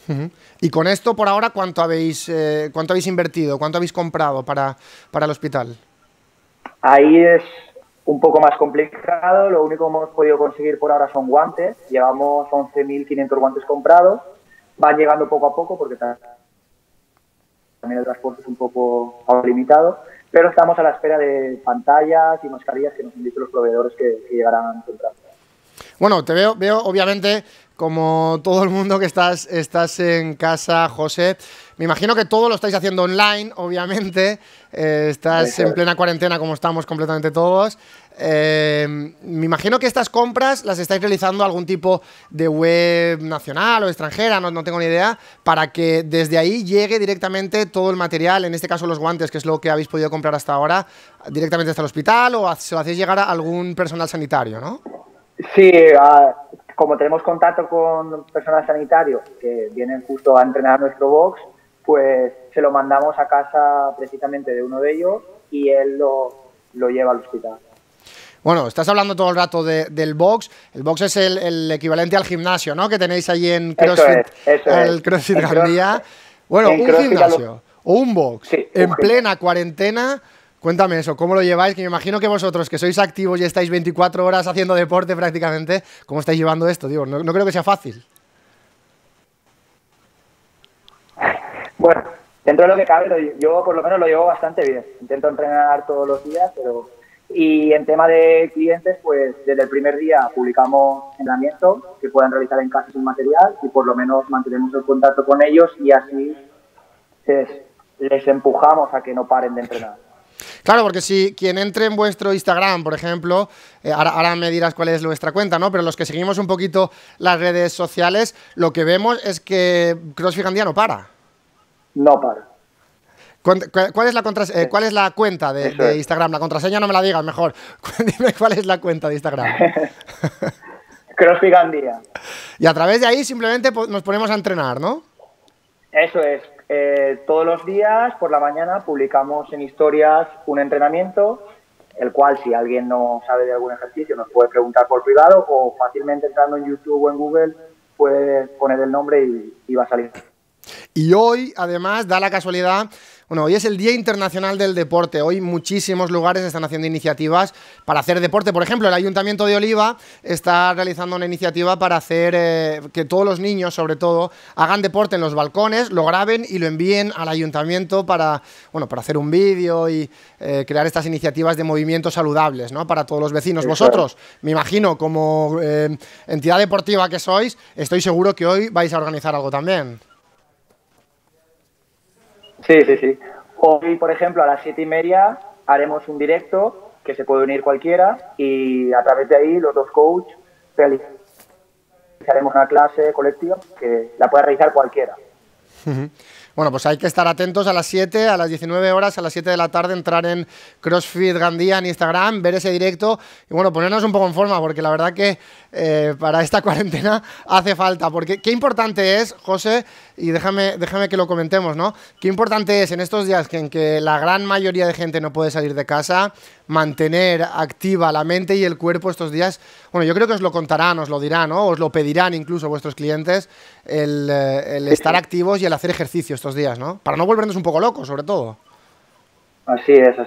Y con esto, por ahora, ¿cuánto habéis invertido? ¿Cuánto habéis comprado para el hospital?
Ahí es un poco más complicado. Lo único que hemos podido conseguir por ahora son guantes. Llevamos 11.500 guantes comprados. Van llegando poco a poco porque también el transporte es un poco limitado. Pero estamos a la espera de pantallas y mascarillas que nos indiquen los proveedores que llegarán temprano.
Bueno, te veo obviamente, como todo el mundo que estás en casa, José. Me imagino que todo lo estáis haciendo online, obviamente. Estás en plena cuarentena, como estamos completamente todos. Me imagino que estas compras las estáis realizando algún tipo de web nacional o extranjera, no tengo ni idea, para que desde ahí llegue directamente todo el material, en este caso los guantes, que es lo que habéis podido comprar hasta ahora, directamente hasta el hospital, o se lo hacéis llegar a algún personal sanitario, ¿no?
Sí, como tenemos contacto con personal sanitario que vienen justo a entrenar nuestro box, pues se lo mandamos a casa precisamente de uno de ellos y él lo lleva al hospital.
Bueno, estás hablando todo el rato del box. El box es el equivalente al gimnasio, ¿no? Que tenéis allí en CrossFit, el CrossFit Gandía. Bueno, un gimnasio o un box en plena cuarentena. Cuéntame eso, ¿cómo lo lleváis? Que me imagino que vosotros, que sois activos y estáis 24 horas haciendo deporte prácticamente, ¿cómo estáis llevando esto? Digo, no creo que sea fácil.
Bueno, dentro de lo que cabe, yo por lo menos lo llevo bastante bien. Intento entrenar todos los días, y en tema de clientes, pues desde el primer día publicamos entrenamientos que puedan realizar en casa sin material y por lo menos mantenemos el contacto con ellos y así les empujamos a que no paren de entrenar.
Claro, porque si quien entre en vuestro Instagram, por ejemplo, ahora me dirás cuál es vuestra cuenta, ¿no? Pero los que seguimos un poquito las redes sociales, lo que vemos es que CrossFit Gandía no para.
No para.
¿Cuál es la cuenta de Instagram? La contraseña no me la digas, mejor. Dime cuál es la cuenta de Instagram.
CrossFit Gandía.
Y a través de ahí simplemente nos ponemos a entrenar, ¿no?
Eso es. Todos los días por la mañana publicamos en historias un entrenamiento, el cual si alguien no sabe de algún ejercicio nos puede preguntar por privado o fácilmente entrando en YouTube o en Google puede poner el nombre y va a salir.
Y hoy, además, da la casualidad, bueno, hoy es el Día Internacional del Deporte. Hoy muchísimos lugares están haciendo iniciativas para hacer deporte. Por ejemplo, el Ayuntamiento de Oliva está realizando una iniciativa para hacer que todos los niños, sobre todo, hagan deporte en los balcones, lo graben y lo envíen al Ayuntamiento para hacer un vídeo y crear estas iniciativas de movimientos saludables, ¿no? Para todos los vecinos. Vosotros, me imagino, como entidad deportiva que sois, estoy seguro que hoy vais a organizar algo también.
Sí. Hoy, por ejemplo, a las 7:30 haremos un directo que se puede unir cualquiera y a través de ahí los dos coaches realizaremos una clase colectiva que la puede realizar cualquiera.
Bueno, pues hay que estar atentos a las 7, a las 19 horas, a las 7 de la tarde, entrar en CrossFit Gandía en Instagram, ver ese directo y bueno, ponernos un poco en forma, porque la verdad que para esta cuarentena hace falta. Porque qué importante es, José, y déjame que lo comentemos, ¿no? Qué importante es en estos días en que la gran mayoría de gente no puede salir de casa, mantener activa la mente y el cuerpo estos días. Bueno, yo creo que os lo contarán, os lo dirán, ¿no? Os lo pedirán incluso vuestros clientes, el estar activos y el hacer ejercicio estos días, ¿no? Para no volvernos un poco locos, sobre todo.
Así es.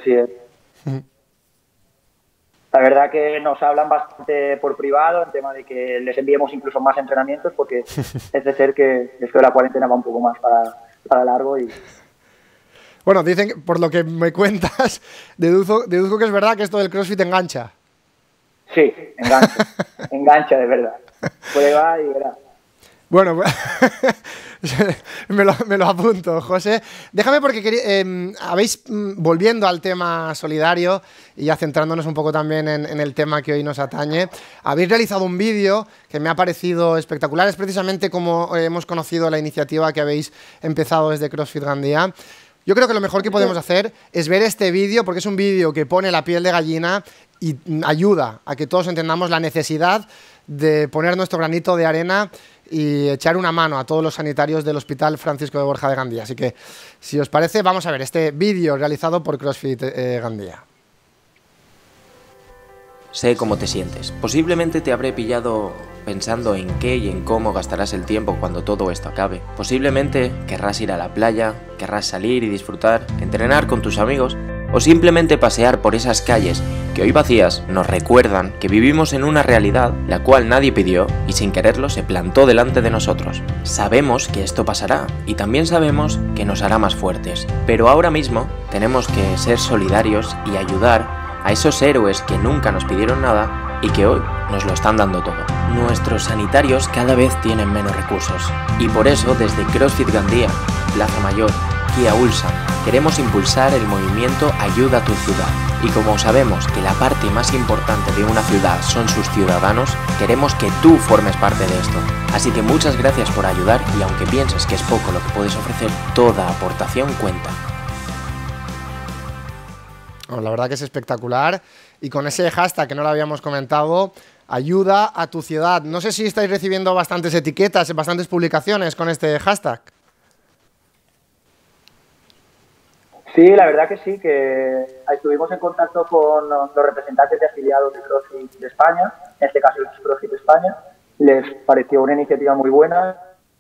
La verdad que nos hablan bastante por privado en tema de que les enviemos incluso más entrenamientos porque es de ser que esto de la cuarentena va un poco más para largo y...
Bueno, dicen, que, por lo que me cuentas, deduzco que es verdad que esto del CrossFit engancha.
Sí, engancha de verdad. Prueba y verás.
Bueno, me lo apunto, José. Déjame porque volviendo al tema solidario y ya centrándonos un poco también en el tema que hoy nos atañe, habéis realizado un vídeo que me ha parecido espectacular. Es precisamente como hemos conocido la iniciativa que habéis empezado desde CrossFit Gandía. Yo creo que lo mejor que podemos hacer es ver este vídeo, porque es un vídeo que pone la piel de gallina y ayuda a que todos entendamos la necesidad de poner nuestro granito de arena y echar una mano a todos los sanitarios del Hospital Francisco de Borja de Gandía. Así que, si os parece, vamos a ver este vídeo realizado por CrossFit Gandía.
sé cómo te sientes. Posiblemente te habré pillado pensando en qué y en cómo gastarás el tiempo cuando todo esto acabe. Posiblemente querrás ir a la playa, querrás salir y disfrutar, entrenar con tus amigos o simplemente pasear por esas calles que hoy vacías nos recuerdan que vivimos en una realidad la cual nadie pidió y sin quererlo se plantó delante de nosotros. Sabemos que esto pasará y también sabemos que nos hará más fuertes, pero ahora mismo tenemos que ser solidarios y ayudar a esos héroes que nunca nos pidieron nada y que hoy nos lo están dando todo. Nuestros sanitarios cada vez tienen menos recursos y por eso desde CrossFit Gandía, Plaza Mayor, Kia Ulsan, queremos impulsar el movimiento Ayuda a tu ciudad. Y como sabemos que la parte más importante de una ciudad son sus ciudadanos, queremos que tú formes parte de esto. Así que muchas gracias por ayudar y aunque pienses que es poco lo que puedes ofrecer, toda aportación cuenta.
Bueno, la verdad que es espectacular y con ese hashtag que no lo habíamos comentado, Ayuda a tu ciudad. No sé si estáis recibiendo bastantes etiquetas, bastantes publicaciones con este hashtag.
Sí, la verdad que sí, que estuvimos en contacto con los representantes de afiliados de CrossFit de España, en este caso es CrossFit España, les pareció una iniciativa muy buena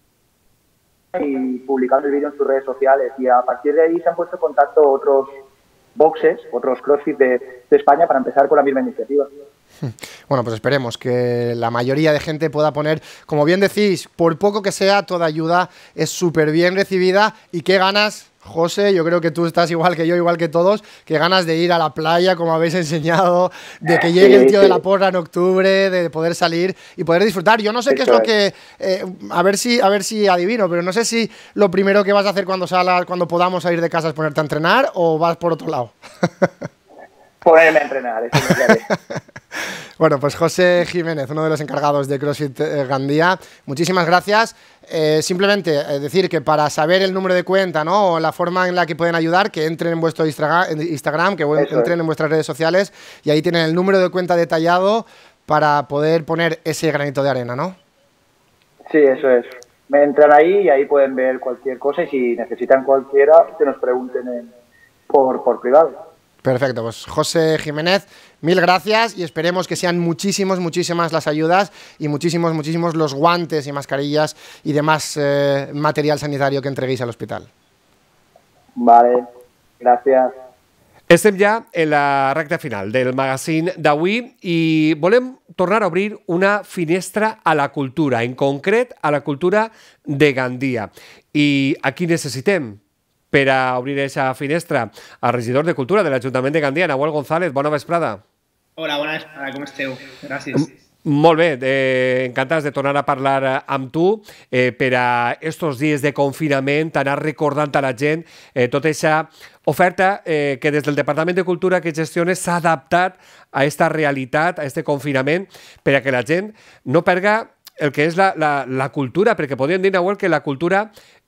y publicando el vídeo en sus redes sociales y a partir de ahí se han puesto en contacto otros boxes, otros CrossFit de España para empezar con la misma iniciativa.
Bueno, pues esperemos que la mayoría de gente pueda poner, como bien decís, por poco que sea, toda ayuda es súper bien recibida y qué ganas, José, yo creo que tú estás igual que yo, igual que todos, que ganas de ir a la playa, como habéis enseñado, de que llegue el tío de la porra en octubre, de poder salir y poder disfrutar. Yo no sé qué es lo que, a ver si adivino, pero no sé si lo primero que vas a hacer cuando salgas, cuando podamos salir de casa es ponerte a entrenar o vas por otro lado.
Ponerme a entrenar, eso me quiere.
Bueno, pues José Jiménez, uno de los encargados de CrossFit Gandía, muchísimas gracias. Simplemente decir que para saber el número de cuenta, ¿no? O la forma en la que pueden ayudar, que entren en vuestro Instagram, que entren en vuestras redes sociales y ahí tienen el número de cuenta detallado para poder poner ese granito de arena, ¿no?
Sí, eso es. Me entran ahí y ahí pueden ver cualquier cosa y si necesitan cualquiera, que nos pregunten por privado.
Perfecto, pues José Jiménez, mil gracias y esperemos que sean muchísimas las ayudas y muchísimos los guantes y mascarillas y demás material sanitario que entreguéis al hospital.
Vale, gracias.
Estem ja en la recta final del magazine d'avui i volem tornar a obrir una finestra a la cultura, en concret a la cultura de Gandia. I aquí necessitem per a obrir aquesta finestra al regidor de Cultura de l'Ajuntament de Gandia, Nahuel González. Bona vesprada.
Hola, bona vesprada, com esteu? Gràcies.
Molt bé, encantats de tornar a parlar amb tu per a estos dies de confinament, anar recordant a la gent tota aquesta oferta que des del Departament de Cultura que gestiones s'ha adaptat a aquesta realitat, a aquest confinament, per a que la gent no perga el que és la cultura, perquè podríem dir, Nahuel, que la cultura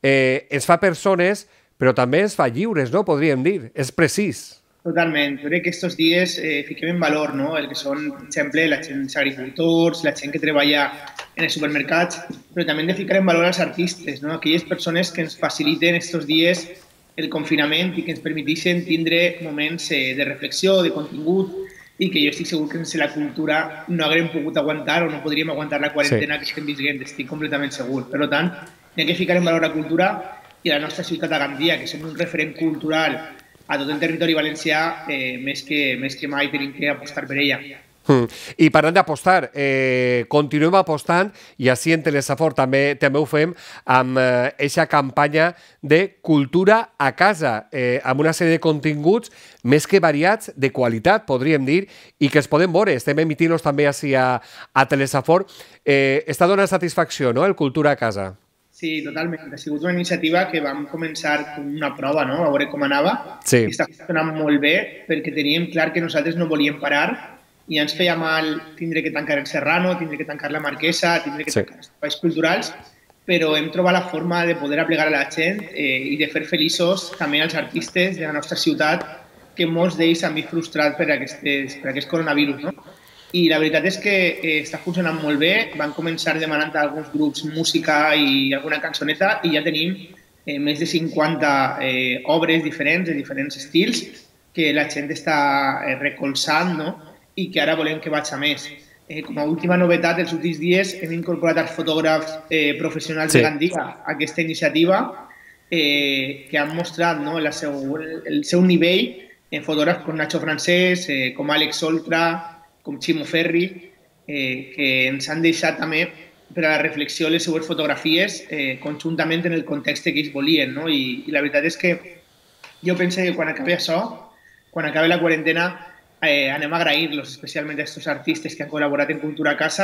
ens fa persones però també ens fa lliures, no? Podríem dir. És precís.
Totalment. Jo crec que aquests dies fiquem en valor, no? El que són, per exemple, la gent agricultors, la gent que treballa en els supermercats, però també hem de ficar en valor els artistes, no? Aquelles persones que ens faciliten aquests dies el confinament i que ens permeteixen tindre moments de reflexió, de contingut, i que jo estic segur que sense la cultura no haguem pogut aguantar o no podríem aguantar la quarantena que estem vivint, estic completament segur. Per tant, hem de ficar en valor la cultura i la nostra ciutat de Gandia, que som un referent cultural a tot el territori valencià, més que mai tenim que apostar per ella.
I parlant d'apostar, continuem apostant i així en Telesafor també ho fem amb aquesta campanya de cultura a casa, amb una sèrie de continguts més que variats, de qualitat, podríem dir, i que es poden veure. Estem emitint-los també així a Telesafor. Està donant satisfacció, no?, el Cultura a casa.
Sí, totalment. Ha sigut una iniciativa que vam començar com una prova, no?, a veure com anava.
Sí.
I està funcionant molt bé perquè teníem clar que nosaltres no volíem parar i ens feia mal tindre que tancar el Serrano, tindre que tancar la Marquesa, tindre que tancar els espais culturals, però hem trobat la forma de poder aplegar a la gent i de fer feliços també als artistes de la nostra ciutat, que molts d'ells s'han vist frustrats per aquest coronavirus, no? I la veritat és que està funcionant molt bé. Van començar demanant a alguns grups música i alguna cançoneta i ja tenim més de 50 obres diferents, de diferents estils, que la gent està recolzant, no? i que ara volem que vagi a més. Com a última novetat, els últims dies hem incorporat els fotògrafs professionals de Gandia a aquesta iniciativa que han mostrat el seu nivell en fotògrafs com Nacho Francés, com Àlex Oltra, com Ximo Ferri, que ens han deixat també per a la reflexió les seues fotografies conjuntament en el context que ells volien. I la veritat és que jo penso que quan acabi això, quan acabi la quarantena, anem a agrair-los especialment a aquests artistes que han col·laborat en Cultura a Casa,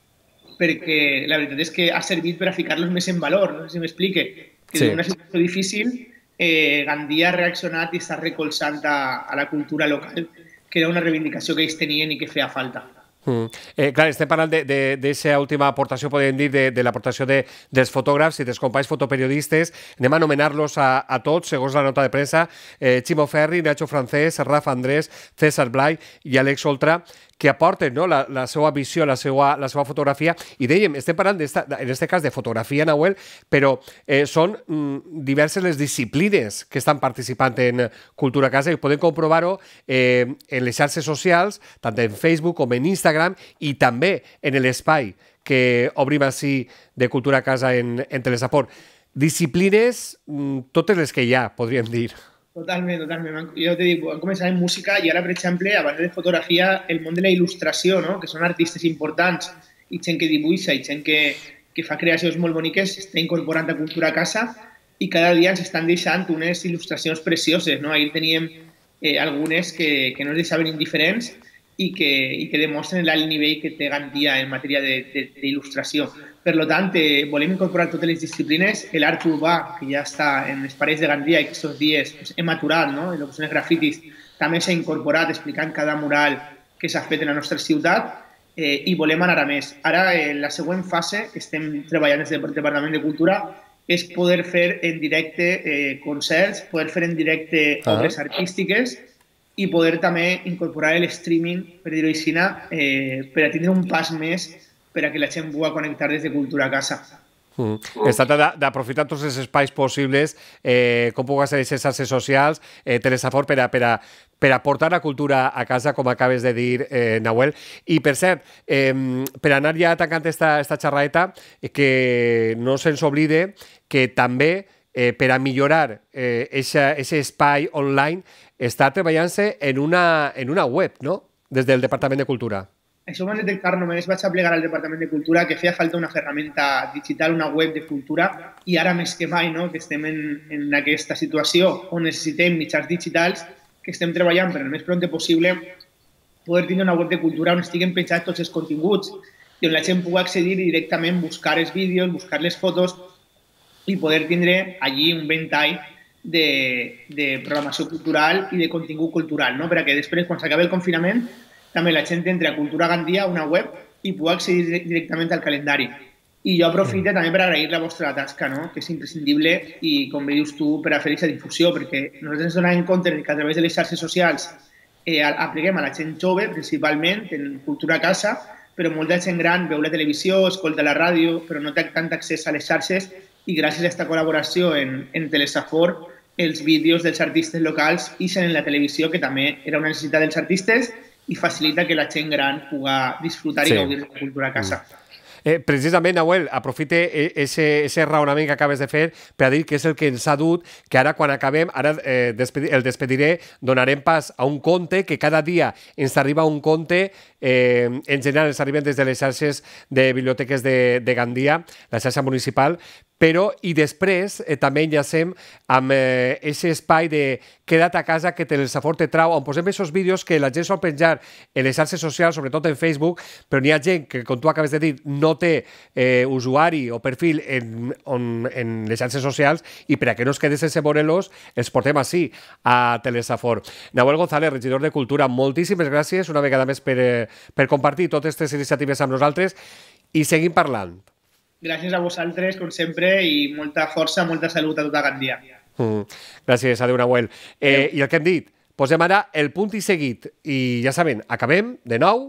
perquè la veritat és que ha servit per a ficar-los més en valor, no sé si m'explique, que en una situació difícil Gandia ha reaccionat i està recolzant a la cultura local, que era una reivindicació que ells tenien i que feia falta.
Clar, estem parlant d'aquesta última aportació, podem dir, de l'aportació dels fotògrafs i dels companys fotoperiodistes. Anem a anomenar-los a tots, segons la nota de premsa: Ximo Ferri, Nacho Francés, Rafa Andrés, César Blay i Àlex Oltra, que aporten la seva visió, la seva fotografia. I dèiem, estem parlant, en aquest cas, de fotografia, Nahuel, però són diverses les disciplines que estan participant en Cultura a Casa i podem comprovar-ho en les xarxes socials, tant en Facebook com en Instagram, i també en l'espai que obrim així de Cultura a Casa en Telesaport. Disciplines, totes les que hi ha, podríem dir.
Totalment. Jo te dic, vam començar en música i ara, per exemple, a banda de fotografia, el món de la il·lustració, que són artistes importants i gent que dibuixa i gent que fa creacions molt boniques, està incorporant a Cultura a Casa i cada dia ens estan deixant unes il·lustracions precioses. Ahir teníem algunes que no ens deixaven indiferents i que demostren l'alt nivell que té Gandia en matèria d'il·lustració. Per tant, volem incorporar totes les disciplines. L'art urbà, que ja està en les parets de Gandia i que aquests dies hem aturat, en el que són els grafitis, també s'ha incorporat explicant cada mural que s'ha fet en la nostra ciutat i volem anar a més. Ara, la següent fase que estem treballant des del Departament de Cultura és poder fer en directe concerts, poder fer en directe obres artístiques i poder també incorporar el streaming, per dir-ho així, per a tindre un pas més per a que la gent pugui connectar des de Cultura a Casa.
Es tracta d'aprofitar tots els espais possibles, com pugui ser les xarxes socials, Telesaport, per a portar la cultura a casa, com acabes de dir, Nahuel. I, per cert, per anar ja tancant esta xerradeta, que no se'ns oblide que també, per a millorar aquest espai online, està treballant-se en una web, no?, des del Departament de Cultura.
Això ho vam detectar, només vaig a plegar al Departament de Cultura que feia falta una ferramenta digital, una web de cultura, i ara més que mai, que estem en aquesta situació on necessitem mitjans digitals, que estem treballant per el més pront possible poder tindre una web de cultura on estiguen penjats tots els continguts i on la gent pugui accedir i directament buscar els vídeos, buscar les fotos i poder tindre allí un ventall de programació cultural i de contingut cultural, perquè després, quan s'acabi el confinament, també la gent entra a Cultura Gandia, una web, i pugui accedir directament al calendari. I jo aprofito també per agrair la vostra tasca, que és imprescindible, i com bé dius tu, per a fer aquesta difusió, perquè nosaltres ens donem compte que a través de les xarxes socials apleguem a la gent jove, principalment, en Cultura a Casa, però molta gent gran veu la televisió, escolta la ràdio, però no té tant accés a les xarxes, i gràcies a aquesta col·laboració en Telesaport, els vídeos dels artistes locals ixen en la televisió, que també era una necessitat dels artistes, i facilita que la gent gran pugui disfrutar i gaudir de la cultura a casa.
Precisament, Nahuel, aprofite ese raonament que acabes de fer per a dir que és el que ens ha dut, que ara quan acabem, ara el despediré, donarem pas a un conte, que cada dia ens arriba un conte, en general ens arriben des de les xarxes de biblioteques de Gandia, la xarxa municipal, però i després també enllacem amb aquest espai de queda't a casa que Telesaport te trau, on posem aquests vídeos que la gent sol penjar en les xarxes socials, sobretot en Facebook, però n'hi ha gent que, com tu acabes de dir, no té usuari o perfil en les xarxes socials i per a que no es quedi sense veure-los, els portem així a Telesaport. Nahuel González, regidor de Cultura, moltíssimes gràcies una vegada més per compartir totes aquestes iniciatives amb nosaltres i seguim parlant.
Gràcies a vosaltres, com sempre, i molta força, molta salut a tota Gandia.
Gràcies, adéu, Nahuel. I el que hem dit, posem ara el punt i seguit. I ja saben, acabem de nou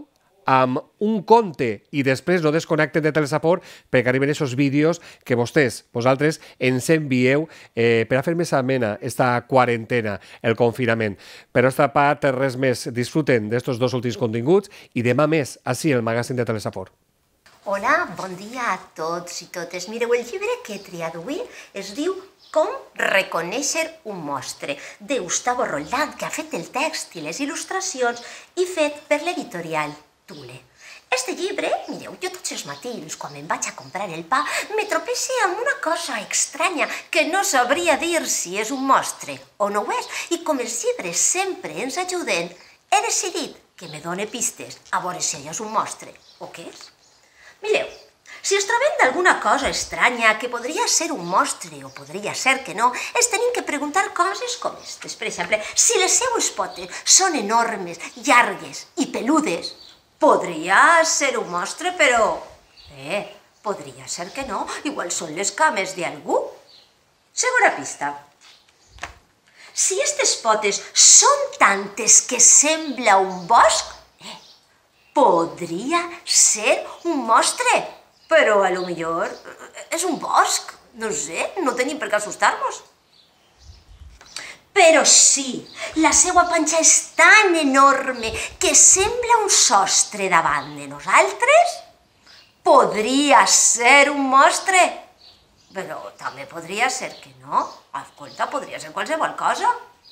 amb un conte i després no desconnecten de Telesapor perquè arriben aquests vídeos que vosaltres ens envieu per a fer més amena esta quarantena, el confinament. Per nostra part, res més. Disfruten d'estos dos últims continguts i demà més, així, el magazín de Telesapor.
Hola, bon dia a tots i totes. Mireu, el llibre que he triat avui es diu Com reconèixer un mostre, de Gustavo Roldán, que ha fet el text i les il·lustracions i fet per l'editorial Thule. Este llibre, mireu, jo tots els matins, quan me'n vaig a comprar el pa, me tropece amb una cosa estranya que no sabria dir si és un mostre o no ho és. I com els llibres sempre ens ajuden, he decidit que me done pistes a veure si allò és un mostre o què és. Mireu, si ens trobem d'alguna cosa estranya que podria ser un mostre o podria ser que no, ens tenim que preguntar coses com aquestes. Per exemple, si les seues potes són enormes, llargues i peludes, podria ser un mostre, però... podria ser que no. Igual són les cames d'algú. Segona pista. Si aquestes potes són tantes que sembla un bosc, podria ser un mostre. Però a lo millor és un bosc, no sé, no tenim per què assustar-nos. Però si la seva panxa és tan enorme que sembla un sostre davant de nosaltres, podria ser un mostre. Però també podria ser que no. Escolta, podria ser qualsevol cosa.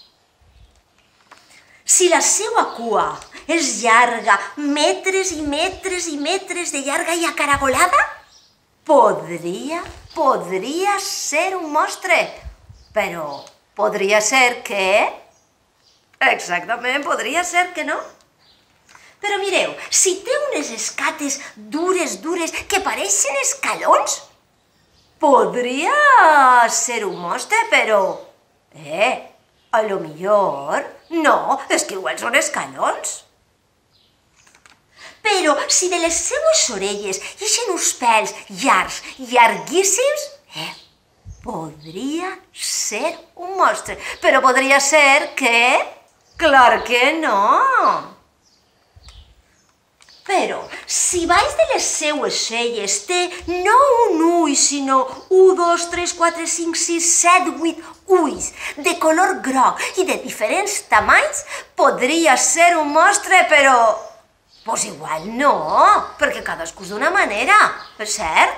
Si la seva cua és llarga, metres i metres i metres de llarga i acaragolada, podria ser un mostre. Però podria ser que... Exactament, podria ser que no. Però mireu, si té unes escates dures que pareixen escalons, podria ser un mostre, però... a lo millor... No, és que igual són escalons. Però si de les seues orelles ixen uns pèls llargs, llarguíssims, podria ser un mostre. Però podria ser que... Clar que no. Però si baix de les seues celles té no un ull, sinó 1, 2, 3, 4, 5, 6, 7, 8 ulls de color groc i de diferents tamanys, podria ser un mostre, però... Pues igual no, perquè cadascú és d'una manera, és cert?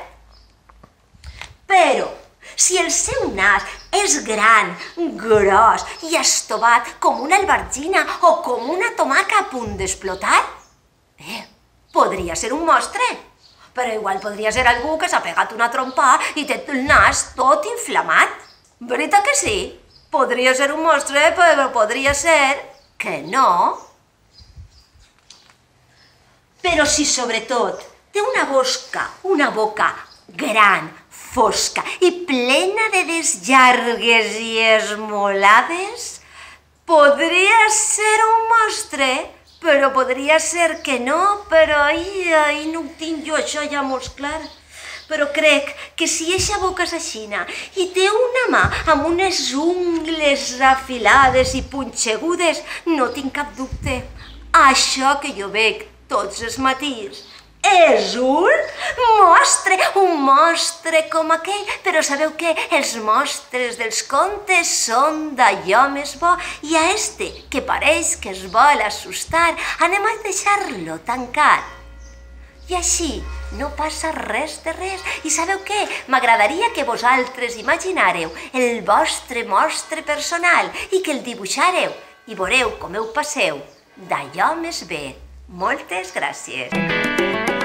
Però si el seu nas és gran, gros i estovat com una albergina o com una tomaca a punt d'explotar, podria ser un mostre. Però igual podria ser algú que s'ha pegat una trompa i té el nas tot inflamat. Veritat que sí? Podria ser un mostre, però podria ser que no. Però si sobretot té una boca gran, fosca i plena de dents llargues i esmolades, podria ser un mostre. Però podria ser que no, però ahir no ho tinc jo això ja molt clar. Però crec que si eixa boca és aixina i té una mà amb unes ungles afilades i punxegudes, no tinc cap dubte. Això que jo veig tots els matins és un mostre com aquell. Però sabeu què? Els mostres dels contes són d'allò més bo. I a este, que pareix que es vol assustar, anem a deixar-lo tancat. I així no passa res de res. I sabeu què? M'agradaria que vosaltres imaginareu el vostre mostre personal i que el dibuixareu i veureu com ho passeu d'allò més bé. Moltes gràcies.